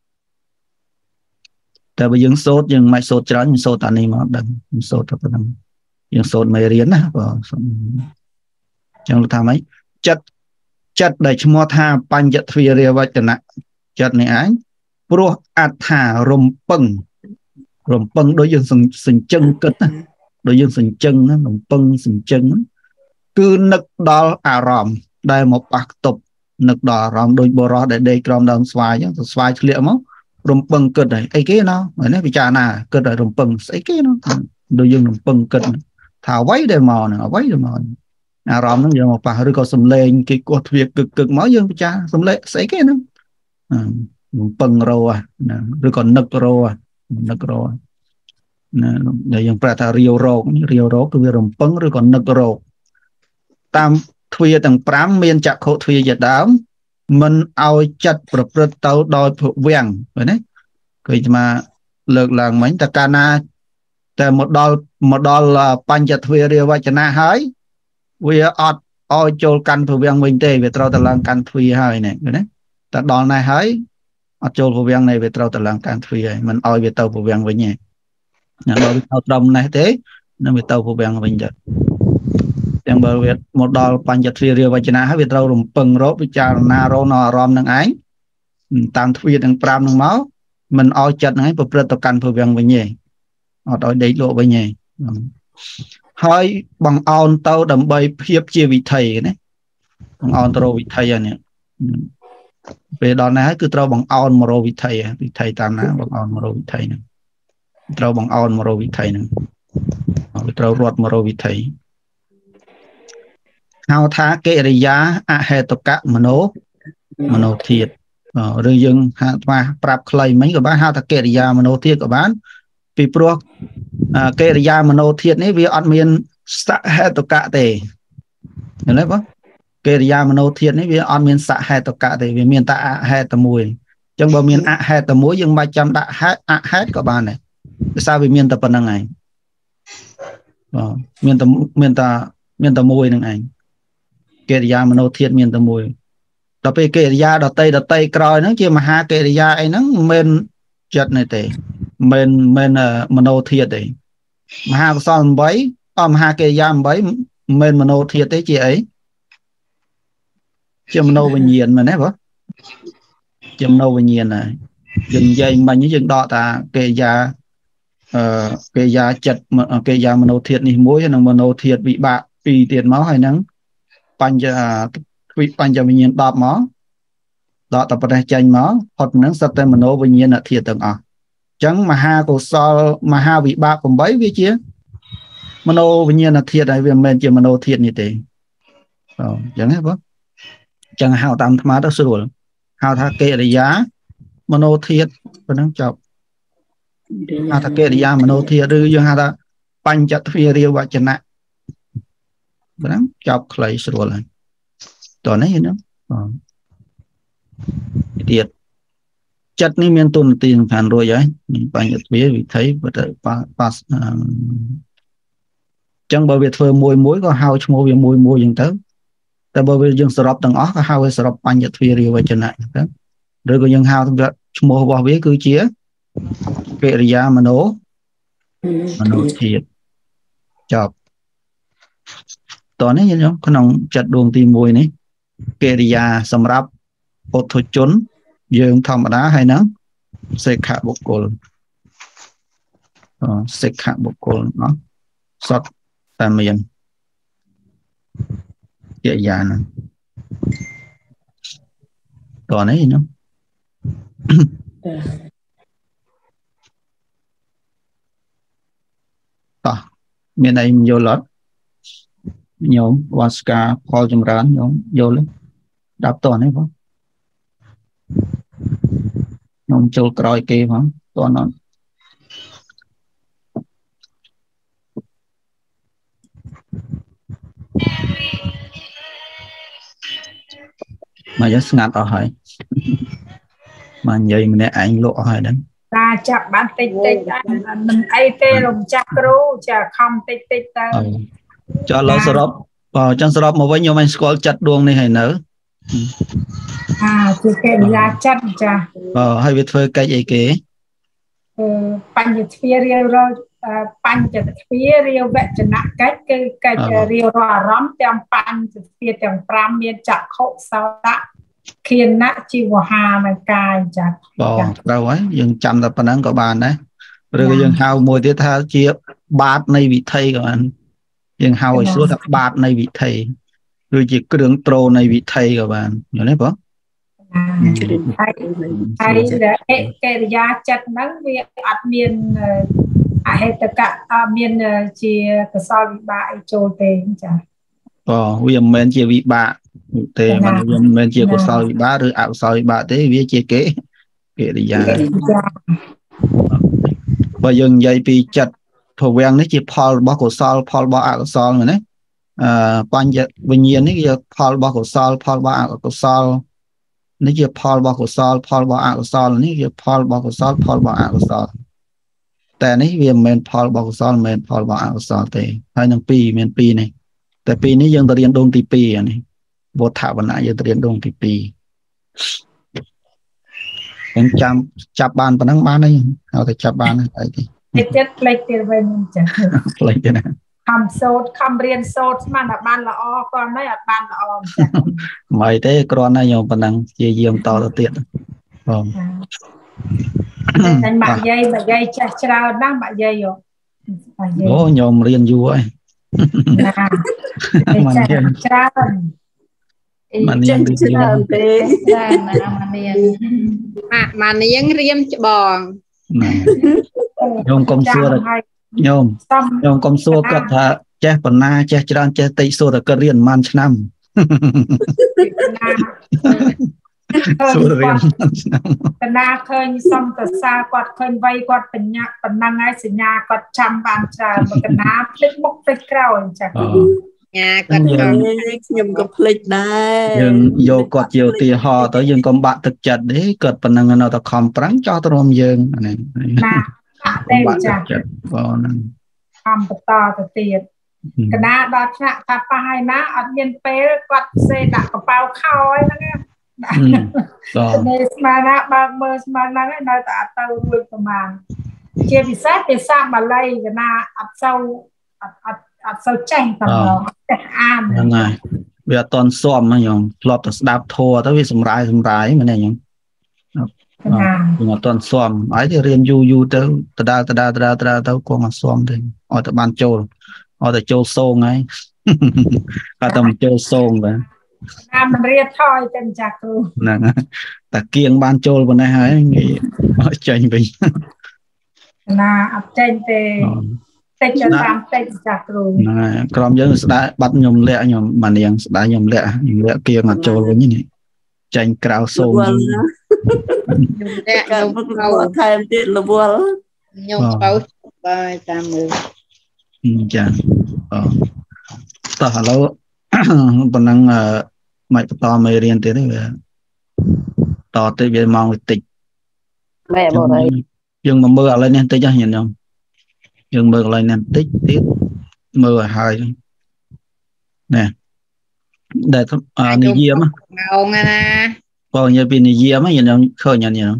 แต่ไปยังโซดยังไม่โซดจ้ายังโซดตอนนี้มาดังโซดตัวนั้นยังโซดไม่เรียนนะก็จังทำไหมจัดจัดได้ชมท่าปัญจทวีเรียวัจนะจัดในอ้ายพวกอัฐารมปังรมปังโดยยังสิงจังกัดนะโดยยังสิงจังนะรมปังสิงจังคือนึกดอลอารมณ์ได้มาปักตบนึกดอลอารมณ์โดยบรอได้ได้กรอมดังสวายยังสวายเฉลี่ยมั้งรมปังเกิดไหนไอ้เก้เนาะเหมือนนี่พิจารณาเกิดไหนรมปังไอ้เก้เนาะโดยยังรมปังเกิดถ้าไว้ได้มาเนี่ยไว้ได้มาอารมณ์นั้นยังมาป่าหรือก็สำเร็จกี่กดเวียกึกกึกม้อยังพิจารสำเร็จไอ้เก้เนาะรมปังโรอ่ะหรือก็นึกโรอ่ะนึกโรนะเดี๋ยวยังประทาเรียวโรเรียวโรคือรมปังหรือก็นึกโรตามทวีต่างปรามเมียนจากโคทวีจะดาวมันเอาจัดประพฤติเตาโดยผูกเวียงไปนะเคยจะมาเลิกหลังเหมือนแต่การนาแต่หมดดอลหมดดอลปัญจทวีเรียวัจนะหายวิออดเอาโจลกันผูกเวียงวินเตเวทเราตะลังกันทวีหายเนี่ยไปนะแต่ดอลนายหายเอาโจลผูกเวียงในเวทเราตะลังกันทวีมันเอาเวทเตาผูกเวียงไว้เนี่ยอย่างเราเอาตรมในเต้นั่นเวทเตาผูกเวียงวินเตอย่างบริเวณหมดดอลปัญจทวีเรียวัจนะให้เวทเราหลุมปังรบวิจารณาโรนอรอมนังไอตามทวีต่างปรามนังเมามันเอาจัดให้ประพฤติกันผูกเวียงไว้เนี่ยเอาโดยเด็กโลไว้เนี่ยให้บังเอาเตาดำใบเพียบเจียวิธีเนี่ยบังเอาตโรวิธีเนี่ยเวลานั้นคือเราบังเอามาโรวิธีวิธีตามนั้นบังเอามาโรวิธีเนี่ยเราบังเอามาโรวิธีเนี่ยเรารวดมาโรวิธีเอาท้าเกริยาอะเหตุกะมโนมโนเทียดหรือยังหามาปรับใครไหมกับบ้านหาท้าเกริยามโนเทียดกับบ้านปีพวกเกริยามโนเทียดนี้วิอันเมียนสะเหตุกะเตเห็นไหมปะเกริยามโนเทียดนี้วิอันเมียนสะเหตุกะเตวิเมียนตาอะเหตุมวยจังบ่เมียนอะเหตุมวยยังมาจำดะเหตุอะเหตุกับบ้านเนี่ยทราบวิเมียนตาปนังไงเมียนตาเมียนตาเมียนตามวยนั่งไงเกริยามโนเทียดเมียนตะมวยដល់ពេលកិរិយាដតីដតីក្រោយហ្នឹងជាមហាកិរិយាអីហ្នឹងមិនចិត្តនេះទេមិនមិនមโนធាតុទេមហាកុសលeightអមហាកិរិយាeightមិនមโนធាតុទេជាអីជាមโนវិញ្ញាណមែនទេបងជាមโนវិញ្ញាណហើយយើងនិយាយមិញយើងដកថាកិរិយាអឺកិរិយាចិត្តកិរិយាមโนធាតុនេះមួយហើយនិងមโนធាតុវិបាកពីរទៀតមកហើយនឹងបញ្ញវិបញ្ញវិញ្ញាណtenមកដកតប្រទេសចេញមកផុតនឹងសិតតែមโนវិញ្ញាណធាតុទាំងអស់អញ្ចឹងមហាកុសលមហាវិបាកeightវាជាមโนវិញ្ញាណធាតុហើយវាមិនមែនជាមโนធាតុនេះទេអញ្ចឹងហ៎បងអញ្ចឹងហៅតាមអាត្មាទៅស្រួលហៅថាកិរិយាមโนធាតុប៉ុណ្ណឹងចប់ហៅថាកិរិយាមโนធាតុឬយើងហៅថាបញ្ចទ្វារាវចនៈប៉ុណ្ណឹងចប់ខ្លីស្រួលហើយតោះនេះហ្នឹងទៀតចិត្តនេះមានទូនាទីសំខាន់រួចហើយបញ្ញទ្វាវិថីបើទៅប៉ាសអញ្ចឹងបើវាធ្វើមួយមួយក៏ហៅឈ្មោះវាមួយមួយអញ្ចឹងទៅតែបើវាយើងសរុបទាំងអស់ក៏ហៅវាសរុបបញ្ញទ្វារាវចនៈអញ្ចឹងឬក៏យើងហៅឈ្មោះរបស់វាគឺជាកិរិយាមโนមโนធាតុចប់តោះនេះយើងក្នុងចិត្តដួងទីoneនេះកិរិយាសម្រាប់ពុទ្ធជនយើងធម្មតាហើយហ្នឹងសិក្ខបុគ្គលអសិក្ខបុគ្គលเนาะសតតែមានកិរិយាហ្នឹងតោះនេះហ្នឹងតោះមានអីយល់អត់ញោមវ៉ាស្កាផលចម្រើនញោមយល់ទេដល់តោះនេះបងញោមចូលក្រោយគេផងតោះណត់មកយកស្ងាត់អស់ហើយមកនិយាយម្នាក់ឯងលក់អស់ហើយហ្នឹងតាចាប់បានតិចតិចមិនអីទេរំចាស់គ្រូចាខំតិចតិចទៅចុះឡូវសរុបបើចឹងសរុបមកវិញខ្ញុំមិនស្គាល់ចិត្តដួងនេះហើយនៅអាជាកិរិយាចិត្តចាបើហើយវាធ្វើកិច្ចអីគេអឺបញ្ញទ្វារាវបញ្ញទ្វារាវចនៈកិច្ចគឺកិច្ចរាវរអារម្មណ៍ទាំងបញ្ញទ្វាទាំងfiveមានចក្ខុសោតៈខៀនៈជីវហានិងកាយចាបងត្រូវហើយយើងចាំតែប៉ុណ្ណឹងក៏បានដែរឬក៏យើងហៅមួយទៀតថាជាបាតនៃវិថីក៏បានយើងហៅឲ្យស្រួលថាបាតនៃវិថីឬជាគ្រឿងត្រូនៃវិថីក៏បានយល់ទេបងហើយកិរិយាចិត្តហ្នឹងវាអត់មានអហេតុកៈមានជាកុសលវិបាកអីចូលទេចាអូវាមិនមែនជាវិបាកទេมันវាមិនមែនជាកុសលវិបាកឬអកុសលវិបាកទេវាជាគេកិរិយាបើយើងនិយាយពីចិត្តព្រវាំងនេះជាផលរបស់កុសលផលរបស់អកុសលមែនទេអឺបញ្ញវិញ្ញាណនេះជាផលរបស់កុសលផលរបស់អកុសលនេះជាផលរបស់កុសលផលរបស់អកុសលនេះជាផលរបស់កុសលផលរបស់អកុសលតែនេះវាមិនមែនផលរបស់កុសលមិនមែនផលរបស់អកុសលទេហើយនឹងពីរមានពីរនេះតែពីរនេះយើងទៅរៀនដងទីtwoអានេះវោធវណ្ណៈយើងទៅរៀនដងទីtwoខ្ញុំចាំចាប់បានប៉ុណ្ណឹងបានហើយហៅតែចាប់បានហើយទីទៀតផ្លេចទៀតវិញចាផ្លេចទេណាខំសូត្រខំរៀនសូត្រស្មានតែបានល្អគាត់មិនអត់បានល្អចាមិនទេគ្រាន់តែខ្ញុំប៉ុណ្ណឹងជាយាមតទៅទៀតបងតែមកយាយមកយាយចាស់ច្រើនណាស់មកយាយអូខ្ញុំរៀនយូរហើយណាចាស់ច្រើនមិននាងច្រើនទេចាណាមកនាងអាមកនាងរៀមច្បងខ្ញុំកុំសួរញោមខ្ញុំកុំសួរគាត់ថាចេះបណ្ណាចេះច្រើនចេះតិចសួរតែគាត់រៀនប៉ុន្មានឆ្នាំសួររៀនឆ្នាំបណ្ណាឃើញសំកសាគាត់ឃើញវ័យគាត់បញ្ញាប៉ុណ្ណឹងហើយសញ្ញាគាត់ចាំបានច្រើនមកណ្ណាភ្លេចមុខភ្លេចក្រោយចាស់ញ៉ាគាត់ខ្ញុំក៏ភ្លេចដែរយើងយកគាត់ជាឧទាហរណ៍ទៅយើងកុំបាក់ទឹកចិត្តទេគាត់ប៉ុណ្ណឹងនៅតែខំប្រឹងចោះទៅរួមយើងហ្នឹងណាទេចាស់បងហ្នឹងខំបន្តទៅទៀតកណ្ដាដល់ថ្នាក់ថាប៉ះហើយណាអត់មានពេលគាត់សេដាក់កប៉ៅខោហ្នឹង Nên mà na ba mơ mà na cái nơi ta tàu ruột của mà chia bị sát bị sát mà lây cái na ập sâu ập ập ập sâu chanh tầm đó an này bây giờ toàn xòm mà nhung lọt từ đạp thua tới vì sầm rải sầm rải mà này nhung nhưng toàn xòm ấy thì riêng du du tới từ đa từ đa từ đa từ đa tới con mà xòm thì ở từ ban châu ở từ châu sông ấy cả tầm châu sông vậy à mình riết thôi chân chặt luôn nè ta kiêng ban châu bên này hãy nghĩ ở trên bình là ập trên thì tên cho tam tên chặt luôn nè còn giờ đã bắt nhom lẹ nhom mà niềng đã nhom lẹ nhom lẹ kiêng ở châu với như này tranh cào sông lẹ nhom câu thêm tiết là bùa nhom câu bài tam mươi chà ta lâu bên năng mày to mày riêng thế đấy to tới về mong tịch mẹ bảo đây nhưng mà mưa lên nên tới cho nhìn không nhưng mưa lên nên tích tiếp mưa hai nè để à này diêm á ngầu nghe còn như bên này diêm á nhìn không khơi nhận nhìn không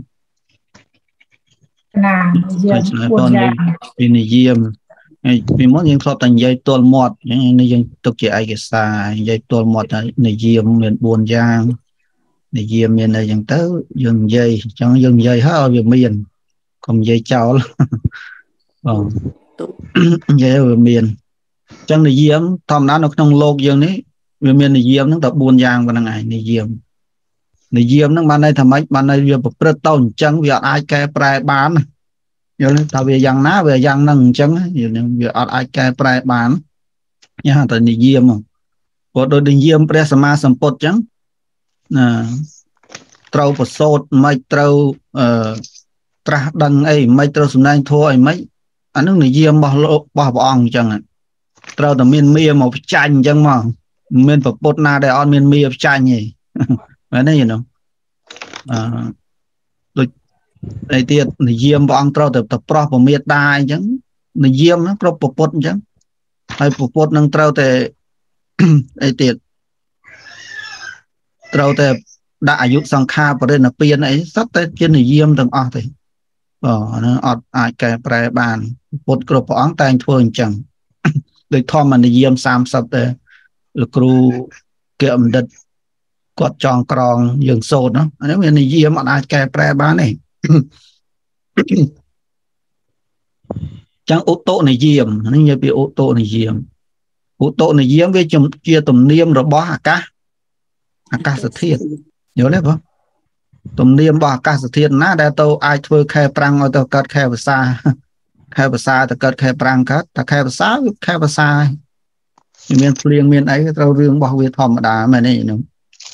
là bên này diêm vì muốn những khớp thành dây tuôn mọt những những tục chỉ ai cái xa dây tuôn mọt này diêm miền buồn giang này diêm miền này dừng tới dừng dây trong dừng dây hết ở việt miền còn dây cháu ờ dây ở miền trong này diêm thầm đã nó trong lô dương đấy việt miền này diêm nó tập buồn giang và ngày này diêm này diêm nó ban đây thầm ấy ban đây việc bật tàu chẳng việc ai cái prai bán rồi tao về giang ná về giang nâng chân việc ai cái prai bán nha tại này diêm mà có đôi đình diêm presama sampot chẳng à trâu bột sốt mấy trâu tra đằng ấy mấy trâu sùng nang thôi mấy anh nước này diêm bao lô bao bong chẳng à trâu từ miền mía một chanh chẳng mà miền bột bột na để on miền mía chanh gì vậy đấy gì đâu à rồi đây tiệt này diêm bong trâu từ tập pro của miệt đai chẳng này diêm nó pro bột bột chẳng hay bột bột nâng trâu từ đây tiệt trâu từ đã giúp sang kha và đây là tiền ấy sắp tới trên này diêm từng ở thì ờ nó ở ai cái prai bàn một cột bóng tay thường chẳng được thom mà này diêm sam sắp tới được kêu kiệm đất quạt tròn tròn dừng sốt nó nếu như này diêm ở ai cái prai bán này chẳng ô tô này diêm nó như bị ô tô này diêm ô tô này diêm với chùm chia tùm niêm rồi bó hạt cá hạt cá sự thiệt nhớ đấy không tụm niêm bỏ cả sự thiện ná để tôi ai thôi khe prang ở tôi cất khe vào xa khe vào xa tôi cất khe prang cất ta khe vào xa khe vào xa miền liền miền ấy tôi riêng bảo vệ thòm đá mà này nữa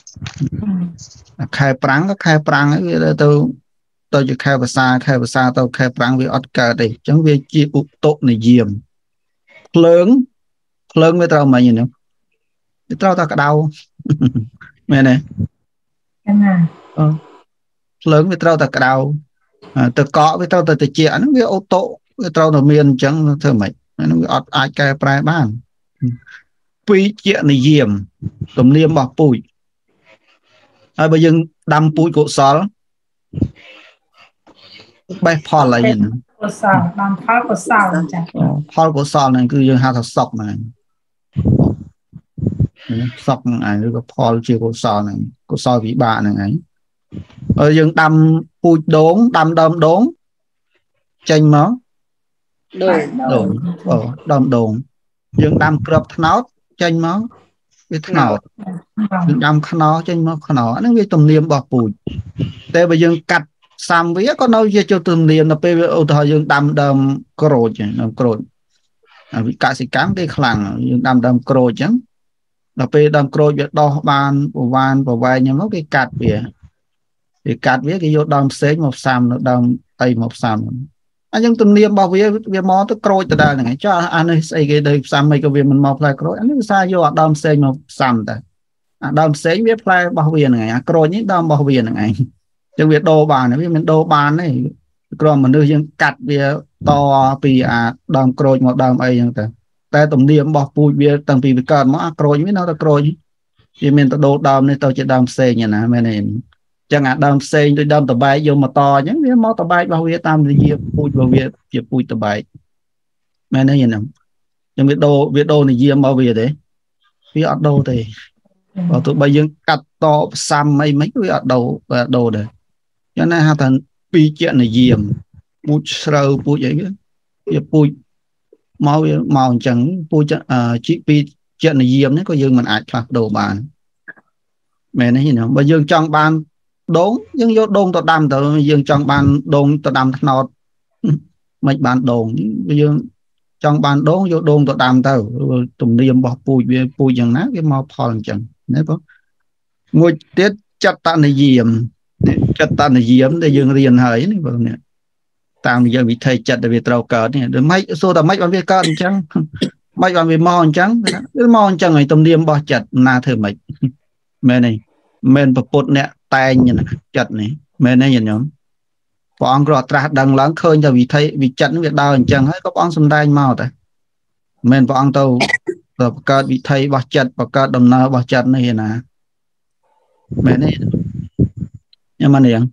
khe prang có khe prang ấy tôi tôi chỉ khe vào xa khe vào xa tôi khe prang với ớt cờ đây chẳng vì chi ụ tốt này diềm lớn lớn với tao mà nhìn nữa tao ta cả đau mẹ này ờ. lớn với tao ta cả đau à, ta có với tao ta ta chia nó với ô tô với tao là miền chẳng thơ mày nó ọt ai cái prai bán quý chuyện này diềm tùm niêm bọc bụi à, bây giờ đâm bụi cổ xó bay phò lại gì nữa phò cổ xó này cứ dương hai thằng sọc này sọc này nó phò chia cổ xó này cổ xó vị bạ này ấy ở dương đâm bụi đốn đâm đâm đốn chanh máu đồn ở đâm đồn dương đâm cướp nốt chanh máu biết nào dương đâm nó chanh máu nó nó với tùm niêm bọc bụi thế bây giờ cắt xăm vía có nói về cho tùm niêm là bây ô thời dương đâm đâm cột đâm cột vì cả sự cám cái khẳng dương đâm đâm cột chứ là bây đâm cột việc đo ban của van của vai nhưng nó cái cắt về thì cắt với cái vô đâm xế một xăm nó đâm tay một xăm anh nhưng tùm niêm bảo vệ về mò tới cột từ đây này cho anh ấy xây cái đây xăm mấy cái việc mình mò lại cột anh ấy sao vô đâm xế một xăm ta đâm xế biết lại bảo vệ này cột những đâm bảo vệ này trong việc đồ bàn này mình đồ bàn này còn mình đưa những cắt về to vì à đâm cột một đâm ấy như thế tại tùm niêm bảo vệ về tầng vì cần mà cột như nó là cột វាមានទៅដូរដើមនេះទៅជាដើមផ្សេងណាមែនទេចឹងអាដើមផ្សេងដូចដើមតបែកយកមកតអញ្ចឹងវាមកតបែករបស់វាតាមរយៈពូជរបស់វាជាពូជតបែកមែនទេហ្នឹងចឹងវាដូរវាដូរនិយមមកវាទេវាអត់ដូរទេបើទោះបីយើងកាត់តផ្សំអីមិនវាអត់ដូរវាដូរដែរចឹងណាហៅថាពីជានិយមពូជស្រូវពូជអីវាវាពូជមកវាមកអញ្ចឹងពូជជីពីជានិយមនេះក៏យើងមិនអាចផ្លាស់ប្ដូរបានមែនទេណាបើយើងចង់បានដូងយើងយកដូងទៅដាំទៅយើងចង់បានដូងទៅដាំត្នោតមិនបានដូងយើងចង់បានដូងយកដូងទៅដាំទៅទំនៀមរបស់ពូជវាពូជយ៉ាងណាវាមកផលអញ្ចឹងណាបងមួយទៀតចតនិយមចតនិយមដែលយើងរៀនហើយនេះបងនេះតាមរយៈវិធីចិត្តដែលវាត្រូវកើតនេះដូចម៉េចសួរតែម៉េចបានវាកើតអញ្ចឹងម៉េចបានវាមកអញ្ចឹងវាមកអញ្ចឹងហើយទំនៀមរបស់ចិត្តណាធ្វើម៉េចមែនទេមែនប្រពុតអ្នកតែងចិត្តនេះមែនទេញាតិញោមព្រះអង្គក៏ត្រាស់ដឹងឡើងឃើញតែវិធីវិចិត្តវាដើរអញ្ចឹងហើយក៏ព្រះអង្គសំដែងមកតែមែនព្រះអង្គទៅបង្កើតវិធីរបស់ចិត្តបង្កើតដំណើររបស់ចិត្តនេះណាមែនទេញ៉ាំមកនេះ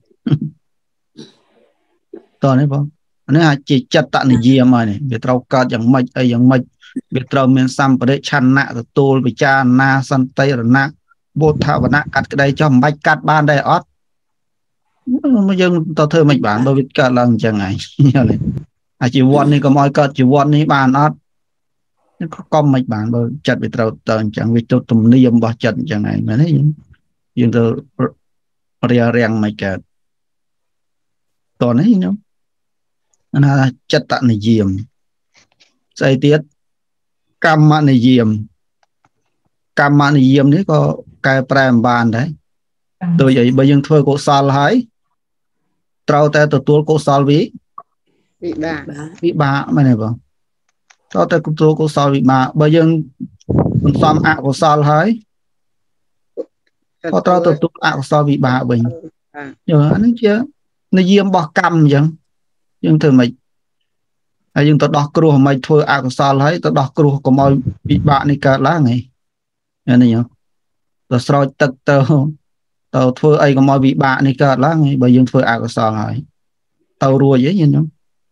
តោះនេះបងនេះអាចជាចិត្តនិយមហើយនេះវាត្រូវកើតយ៉ាងម៉េចអីយ៉ាងម៉េចវាត្រូវមានសម្បរិឆន្ទៈទទួលវិចារណាសន្តិរណៈបោធវណៈកាត់ក្តីចុះមិនបាច់កាត់បានដែរអត់យើងទៅធ្វើមិនបានបើវាកើតឡើងអញ្ចឹងហើយអាជីវ័ននេះក៏មកកើតជីវ័ននេះបានអត់ក៏កុំមិនបានបើចិត្តវាត្រូវទៅអញ្ចឹងវាទៅទំនៀមរបស់ចិត្តអញ្ចឹងហើយមែនទេយើងទៅរារាំងមិនកើតតោះនេះញោមណាចិត្តនិយមស្អីទៀតកម្មនិយមកម្មនិយមនេះក៏កែប្រែមិនបានដែរដូចអីបើយើងធ្វើកុសលហើយត្រូវតែទទួលកុសលវិវិបាកវិបាកមែនទេបងត្រូវតែទទួលកុសលវិបាកបើយើងបន្សំអកុសលហើយក៏ត្រូវទទួលអកុសលវិបាកវិញយល់អានេះជានិយមរបស់កម្មអញ្ចឹងយើងធ្វើមិនហើយយើងទៅដោះគ្រោះមិនធ្វើអកុសលហើយទៅដោះគ្រោះកុំឲ្យវិបាកនេះកើតឡើងហីនេះញោមទៅស្រោចទឹកទៅទៅធ្វើអីកុំឲ្យវិបាកនេះកើតឡើងហីបើយើងធ្វើអកុសលហើយទៅរួចហីញោម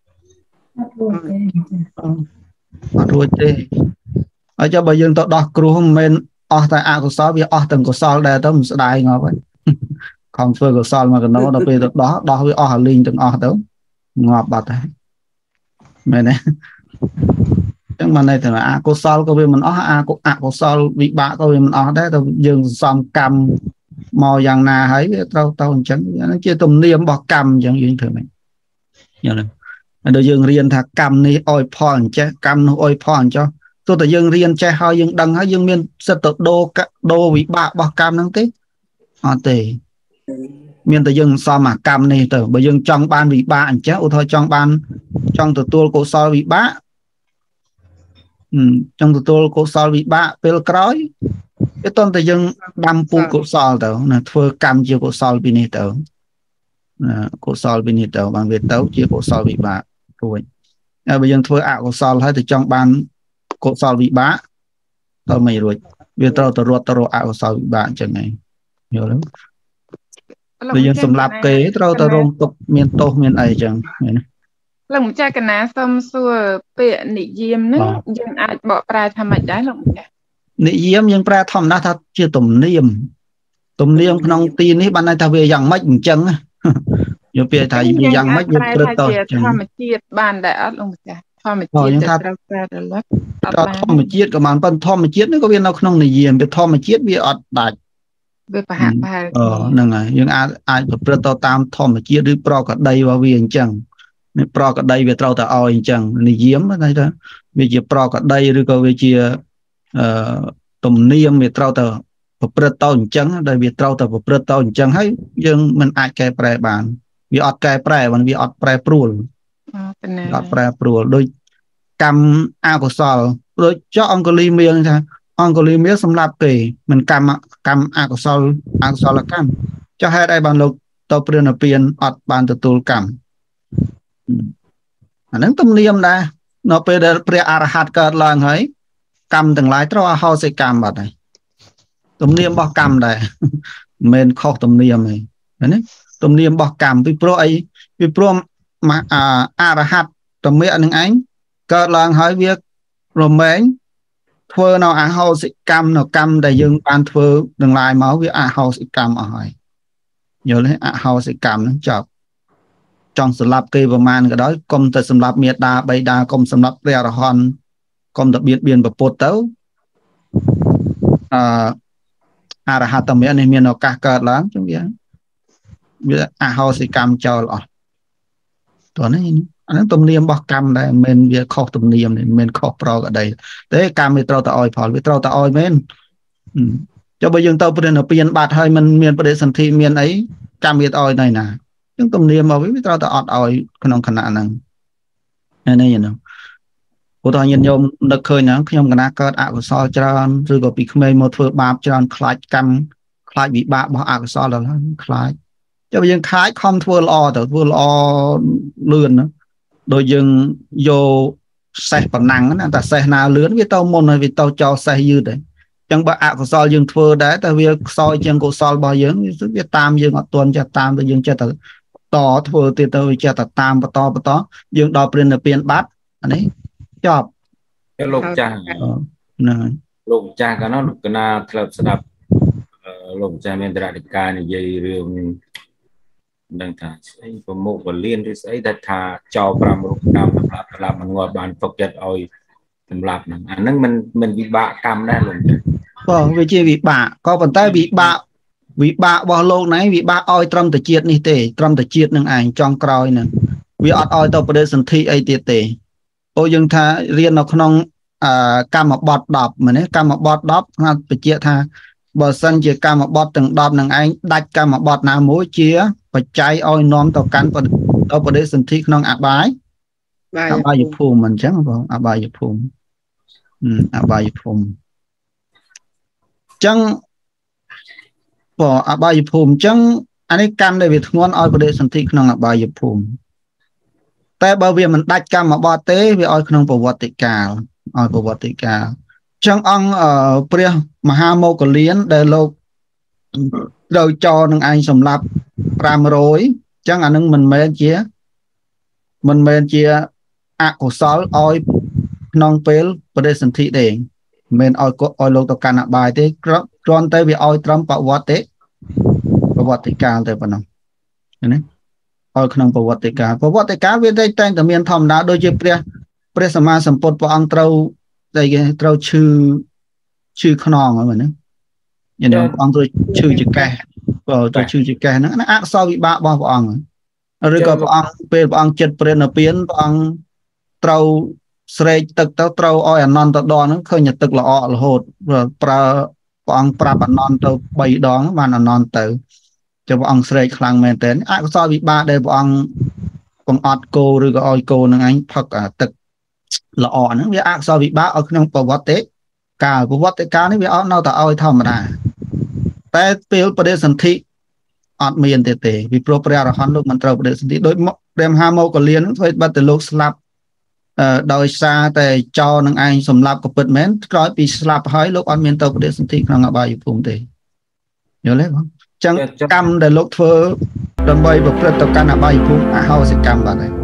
អត់រួចទេអត់រួចទេហើយចុះបើយើងទៅដោះគ្រោះមិនមែនអស់តែអកុសលវាអស់ទាំងកុសលដែរទៅមិនស្ដាយងាប់ហើយខំធ្វើកុសលមកកណោដល់ពេលទៅដោះដោះវាអស់អាលីងទាំងអស់ទៅងាប់បាត់ហើយមែនទេចឹងមិនន័យថាអកុសលក៏វាមិនអស់អកុសលវិបាកក៏វាមិនអស់ដែរតែយើងសន្សំកម្មមកយ៉ាងណាហើយវាត្រូវទៅអញ្ចឹងហ្នឹងជាទំនៀមរបស់កម្មអញ្ចឹងយើងធ្វើមិនយល់ទេហើយដល់យើងរៀនថាកម្មនេះអោយផលអញ្ចេះកម្មនោះអោយផលអញ្ចោះទោះតែយើងរៀនចេះហើយយើងដឹងហើយយើងមានសិទ្ធិទៅដូរដូរវិបាករបស់កម្មហ្នឹងទេអត់ទេមានតែយើងសំអាកម្មនេះទៅបើយើងចង់បានវិបាកអញ្ចឹងឧទាហរណ៍ចង់បានចង់ទទួលកុសលវិបាកចង់ទទួលកុសលវិបាកពេលក្រោយវាតន់តែយើងដាំពូជកុសលទៅណាធ្វើកម្មជាកុសលពីនេះទៅណាកុសលពីនេះទៅបានវាទៅជាកុសលវិបាករួចហើយបើយើងធ្វើអកុសលហើយទៅចង់បានកុសលវិបាកទៅមិនរួចវាត្រូវទៅរត់ទៅរកអកុសលវិបាកអញ្ចឹងឯងយល់ទេបើយើងសម្លាប់គេត្រូវទៅរងទុកមានទោសមានអីអញ្ចឹងមែនទេលោកម្ចាស់កណាសុំសួរពាក្យនិយមហ្នឹងយើងអាចបកប្រែថាម៉េចដែរលោកម្ចាស់និយមយើងប្រែធម្មតាថាជាទំនៀមទំនៀមក្នុងទីនេះបានន័យថាវាយ៉ាងម៉េចអញ្ចឹងយកពាក្យថាវាយ៉ាងម៉េចវាព្រឹត្តទៅធម្មជាតិបានដែរអត់លោកម្ចាស់ធម្មជាតិត្រូវប្រែរលឹកអត់ធម្មជាតិក៏បានប៉ុន្តែធម្មជាតិនេះក៏វានៅក្នុងនិយមវាធម្មជាតិវាអត់ដាច់វាប្រហាក់ប្រហែលអូហ្នឹងហើយយើងអាចអាចប្រព្រឹត្តទៅតាមធម្មជាតិឬប្រក្រតីរបស់វាអញ្ចឹងនេះប្រក្រតីវាត្រូវតែឲ្យអញ្ចឹងនិយមន័យថាវាជាប្រក្រតីឬក៏វាជាអឺទំនៀមវាត្រូវតែប្រព្រឹត្តទៅអញ្ចឹងដែលវាត្រូវតែប្រព្រឹត្តទៅអញ្ចឹងហើយយើងមិនអាចកែប្រែបានវាអត់កែប្រែបានវាអត់ប្រែប្រួលអត់ប្រែប្រួលដូចកម្មអកុសលដូចចុះអង្គលីមៀងថាអង្គលីមៀសម្រាប់គេមិនកម្មកម្មអកុសលអកុសលកម្មចុះហេតុអីបានលោកទៅព្រះនិព្វានអត់បានទទួលកម្មអាហ្នឹងទំនៀមដែរនៅពេលដែលព្រះអរហន្តកើតឡើងហើយកម្មទាំងឡាយត្រូវអហោសិកម្មបាត់ហើយទទំនៀមរបស់កម្មដែរមិនខុសទំនៀមទេណាទំនៀមរបស់កម្មពីព្រោះអីពីព្រោះអរហត្តតមេនឹងឯងកើតឡើងហើយវារមែងធ្វើនៅអហោសិកម្មនៅកម្មដែលយើងបានធ្វើនឹងឡាយមកវាអហោសិកម្មអស់ហើយយល់ទេអហោសិកម្មហ្នឹងចប់ចង់សម្លាប់គេប្រមាណក៏ដោយកុំតែសម្លាប់មេដាបៃតាកុំសម្លាប់ព្រះអរហន្តកុំតែបៀតបៀនប្រពុតទៅអឺអរហត្តមេនេះមានឱកាសកើតឡើងចឹងវាវាអហោសិកម្មចោលអស់តោះនេះអាហ្នឹងទំនៀមរបស់កម្មដែរមិនវាខុសទំនៀមនេះមិនខុសប្រកដីទេកម្មវាត្រូវតែឲ្យផលវាត្រូវតែឲ្យមែនចុះបើយើងទៅព្រះនិព្វានបាត់ហើយมันមានបដិសន្ធិមានអីកម្មវាឲ្យណៃណាចឹងទំនៀមមកវាត្រូវតែអត់ឲ្យក្នុងគណៈហ្នឹងនេះហ្នឹងព្រោះតើញាតិញោមនឹកឃើញហ្នឹងខ្ញុំកណាកើតអកុសលច្រើនឬក៏ពីក្មេងមកធ្វើបាបច្រើនខ្លាចកម្មខ្លាចវិបាករបស់អកុសលដល់ហើយខ្លាចចុះបើយើងខ្លាចខំធ្វើល្អទៅធ្វើល្អលឿនណាដូចយើងយកសេះប៉ុណ្ណឹងណាតែសេះណាលឿនវាទៅមុនហើយវាទៅចោលសេះយឺតហើយចឹងបើអកុសលយើងធ្វើដែរតែវាខ្សោយជាងកុសលរបស់យើងវាតាមយើងអត់ទាន់ចេះតាមទៅយើងចេះតែតធ្វើទៀតទៅវាចេះតែតាមបន្តបន្តយើងដល់ព្រះនិព្វានបាត់អានេះចប់លោកចាស់ហ្នឹងហើយលោកចាស់កាលនោះកណាធ្លាប់ស្ដាប់លោកចាស់មានតរតិកានិយាយរឿងដឹងថាស្អីប្រមុខបលៀនឬស្អីដែលថាចោលប្រាំរូបកម្មសម្រាប់សម្រាប់មិនងាប់បានទុកចិត្តឲ្យសម្រាប់ហ្នឹងអាហ្នឹងមិនមិនវិបាកកម្មដែរលោកបងវាជាវិបាកក៏ប៉ុន្តែវិបាកវិបាករបស់លោកណៃវិបាកឲ្យត្រឹមតែជាតិនេះទេត្រឹមតែជាតិនឹងឯងចង់ក្រោយហ្នឹងវាអត់ឲ្យទៅបដិសន្ធិអីទៀតទេអូយើងថារៀននៅក្នុងអឺកម្មបទដប់មែនទេកម្មបទដប់ថាបញ្ជាក់ថាបើសិនជាកម្មបទទាំងដប់នឹងឯងដាច់កម្មបទណាមួយជាបច្ច័យឲ្យនាំទៅកាន់ទៅបដិសន្ធិក្នុងអបាយអបាយភូមិមិនអញ្ចឹងបងអបាយភូមិអបាយភូមិអញ្ចឹងបងអបាយភូមិអញ្ចឹងអានេះកម្មដែលវាធ្ងន់ឲ្យបដិសន្ធិក្នុងអបាយភូមិតែបើវាមិនដាច់កម្មបទទេវាឲ្យក្នុងប្រវត្តិកាលឲ្យប្រវត្តិកាលចឹងអង្គព្រះមហាមោគលានដែលលោកត្រូវចោលនឹងឯងសម្លាប់ប្រាំរយចឹងអានឹងមិនមែនជាមិនមែនជាអកុសលឲ្យក្នុងពេលបដិសន្ធិទេមិនមែនឲ្យឲ្យលោកទៅកាន់អបាយទេគ្រាន់តែវាឲ្យត្រឹមប្រវត្តិប្រវត្តិកាលតែប៉ុណ្ណោះណាឲ្យក្នុងប្រវត្តិកាលប្រវត្តិកាលវាតែតែងតែមានធម្មតាដូចជាព្រះព្រះសម្មាសម្ពុទ្ធព្រះអង្គត្រូវតែគេត្រូវឈឺឈឺខ្នងហ្នឹងណាយល់ព្រះអង្គត្រូវឈឺចកេះបើត្រូវឈឺចកេះហ្នឹងអាអកុសលវិបាករបស់ព្រះអង្គឬក៏ព្រះអង្គពេលព្រះអង្គចិត្តព្រះនិព្វានព្រះអង្គត្រូវស្រែកទឹកទៅត្រូវឲ្យអនន្តដងហ្នឹងឃើញតែទឹកល្អរហូតប្រើព្រះអង្គប្រាប់អនន្តទៅបីដងបានអនន្តទៅចុះព្រះអង្គស្រែកខ្លាំងមែនតើអកុសលវិបាកដែលព្រះអង្គបង្អត់គោឬក៏ឲ្យគោនឹងឯងផឹកទឹកល្អហ្នឹងវាអកុសលវិបាកឲ្យក្នុងប្រវត្តិកាលប្រវត្តិកាលនេះវាអត់នៅតែឲ្យធម្មតាតែពេលបដិសន្ធិអត់មានទេទេពីព្រោះព្រះអរហន្តលោកមិនត្រូវបដិសន្ធិដោយព្រះមហាមោគលានធ្វើបាត់តែលោកស្លាប់ដោយសារតែចោលនឹងឯងសម្លាប់ក៏ពិតមែនក្រោយពីស្លាប់ហើយលោកអត់មានទៅបដិសន្ធិក្នុងអបាយភូមិទេយល់ទេបងចឹងកម្មដែលលោកធ្វើដើម្បីប្រព្រឹត្តទៅកាន់អបាយភូមិអហោសិកម្មបាទ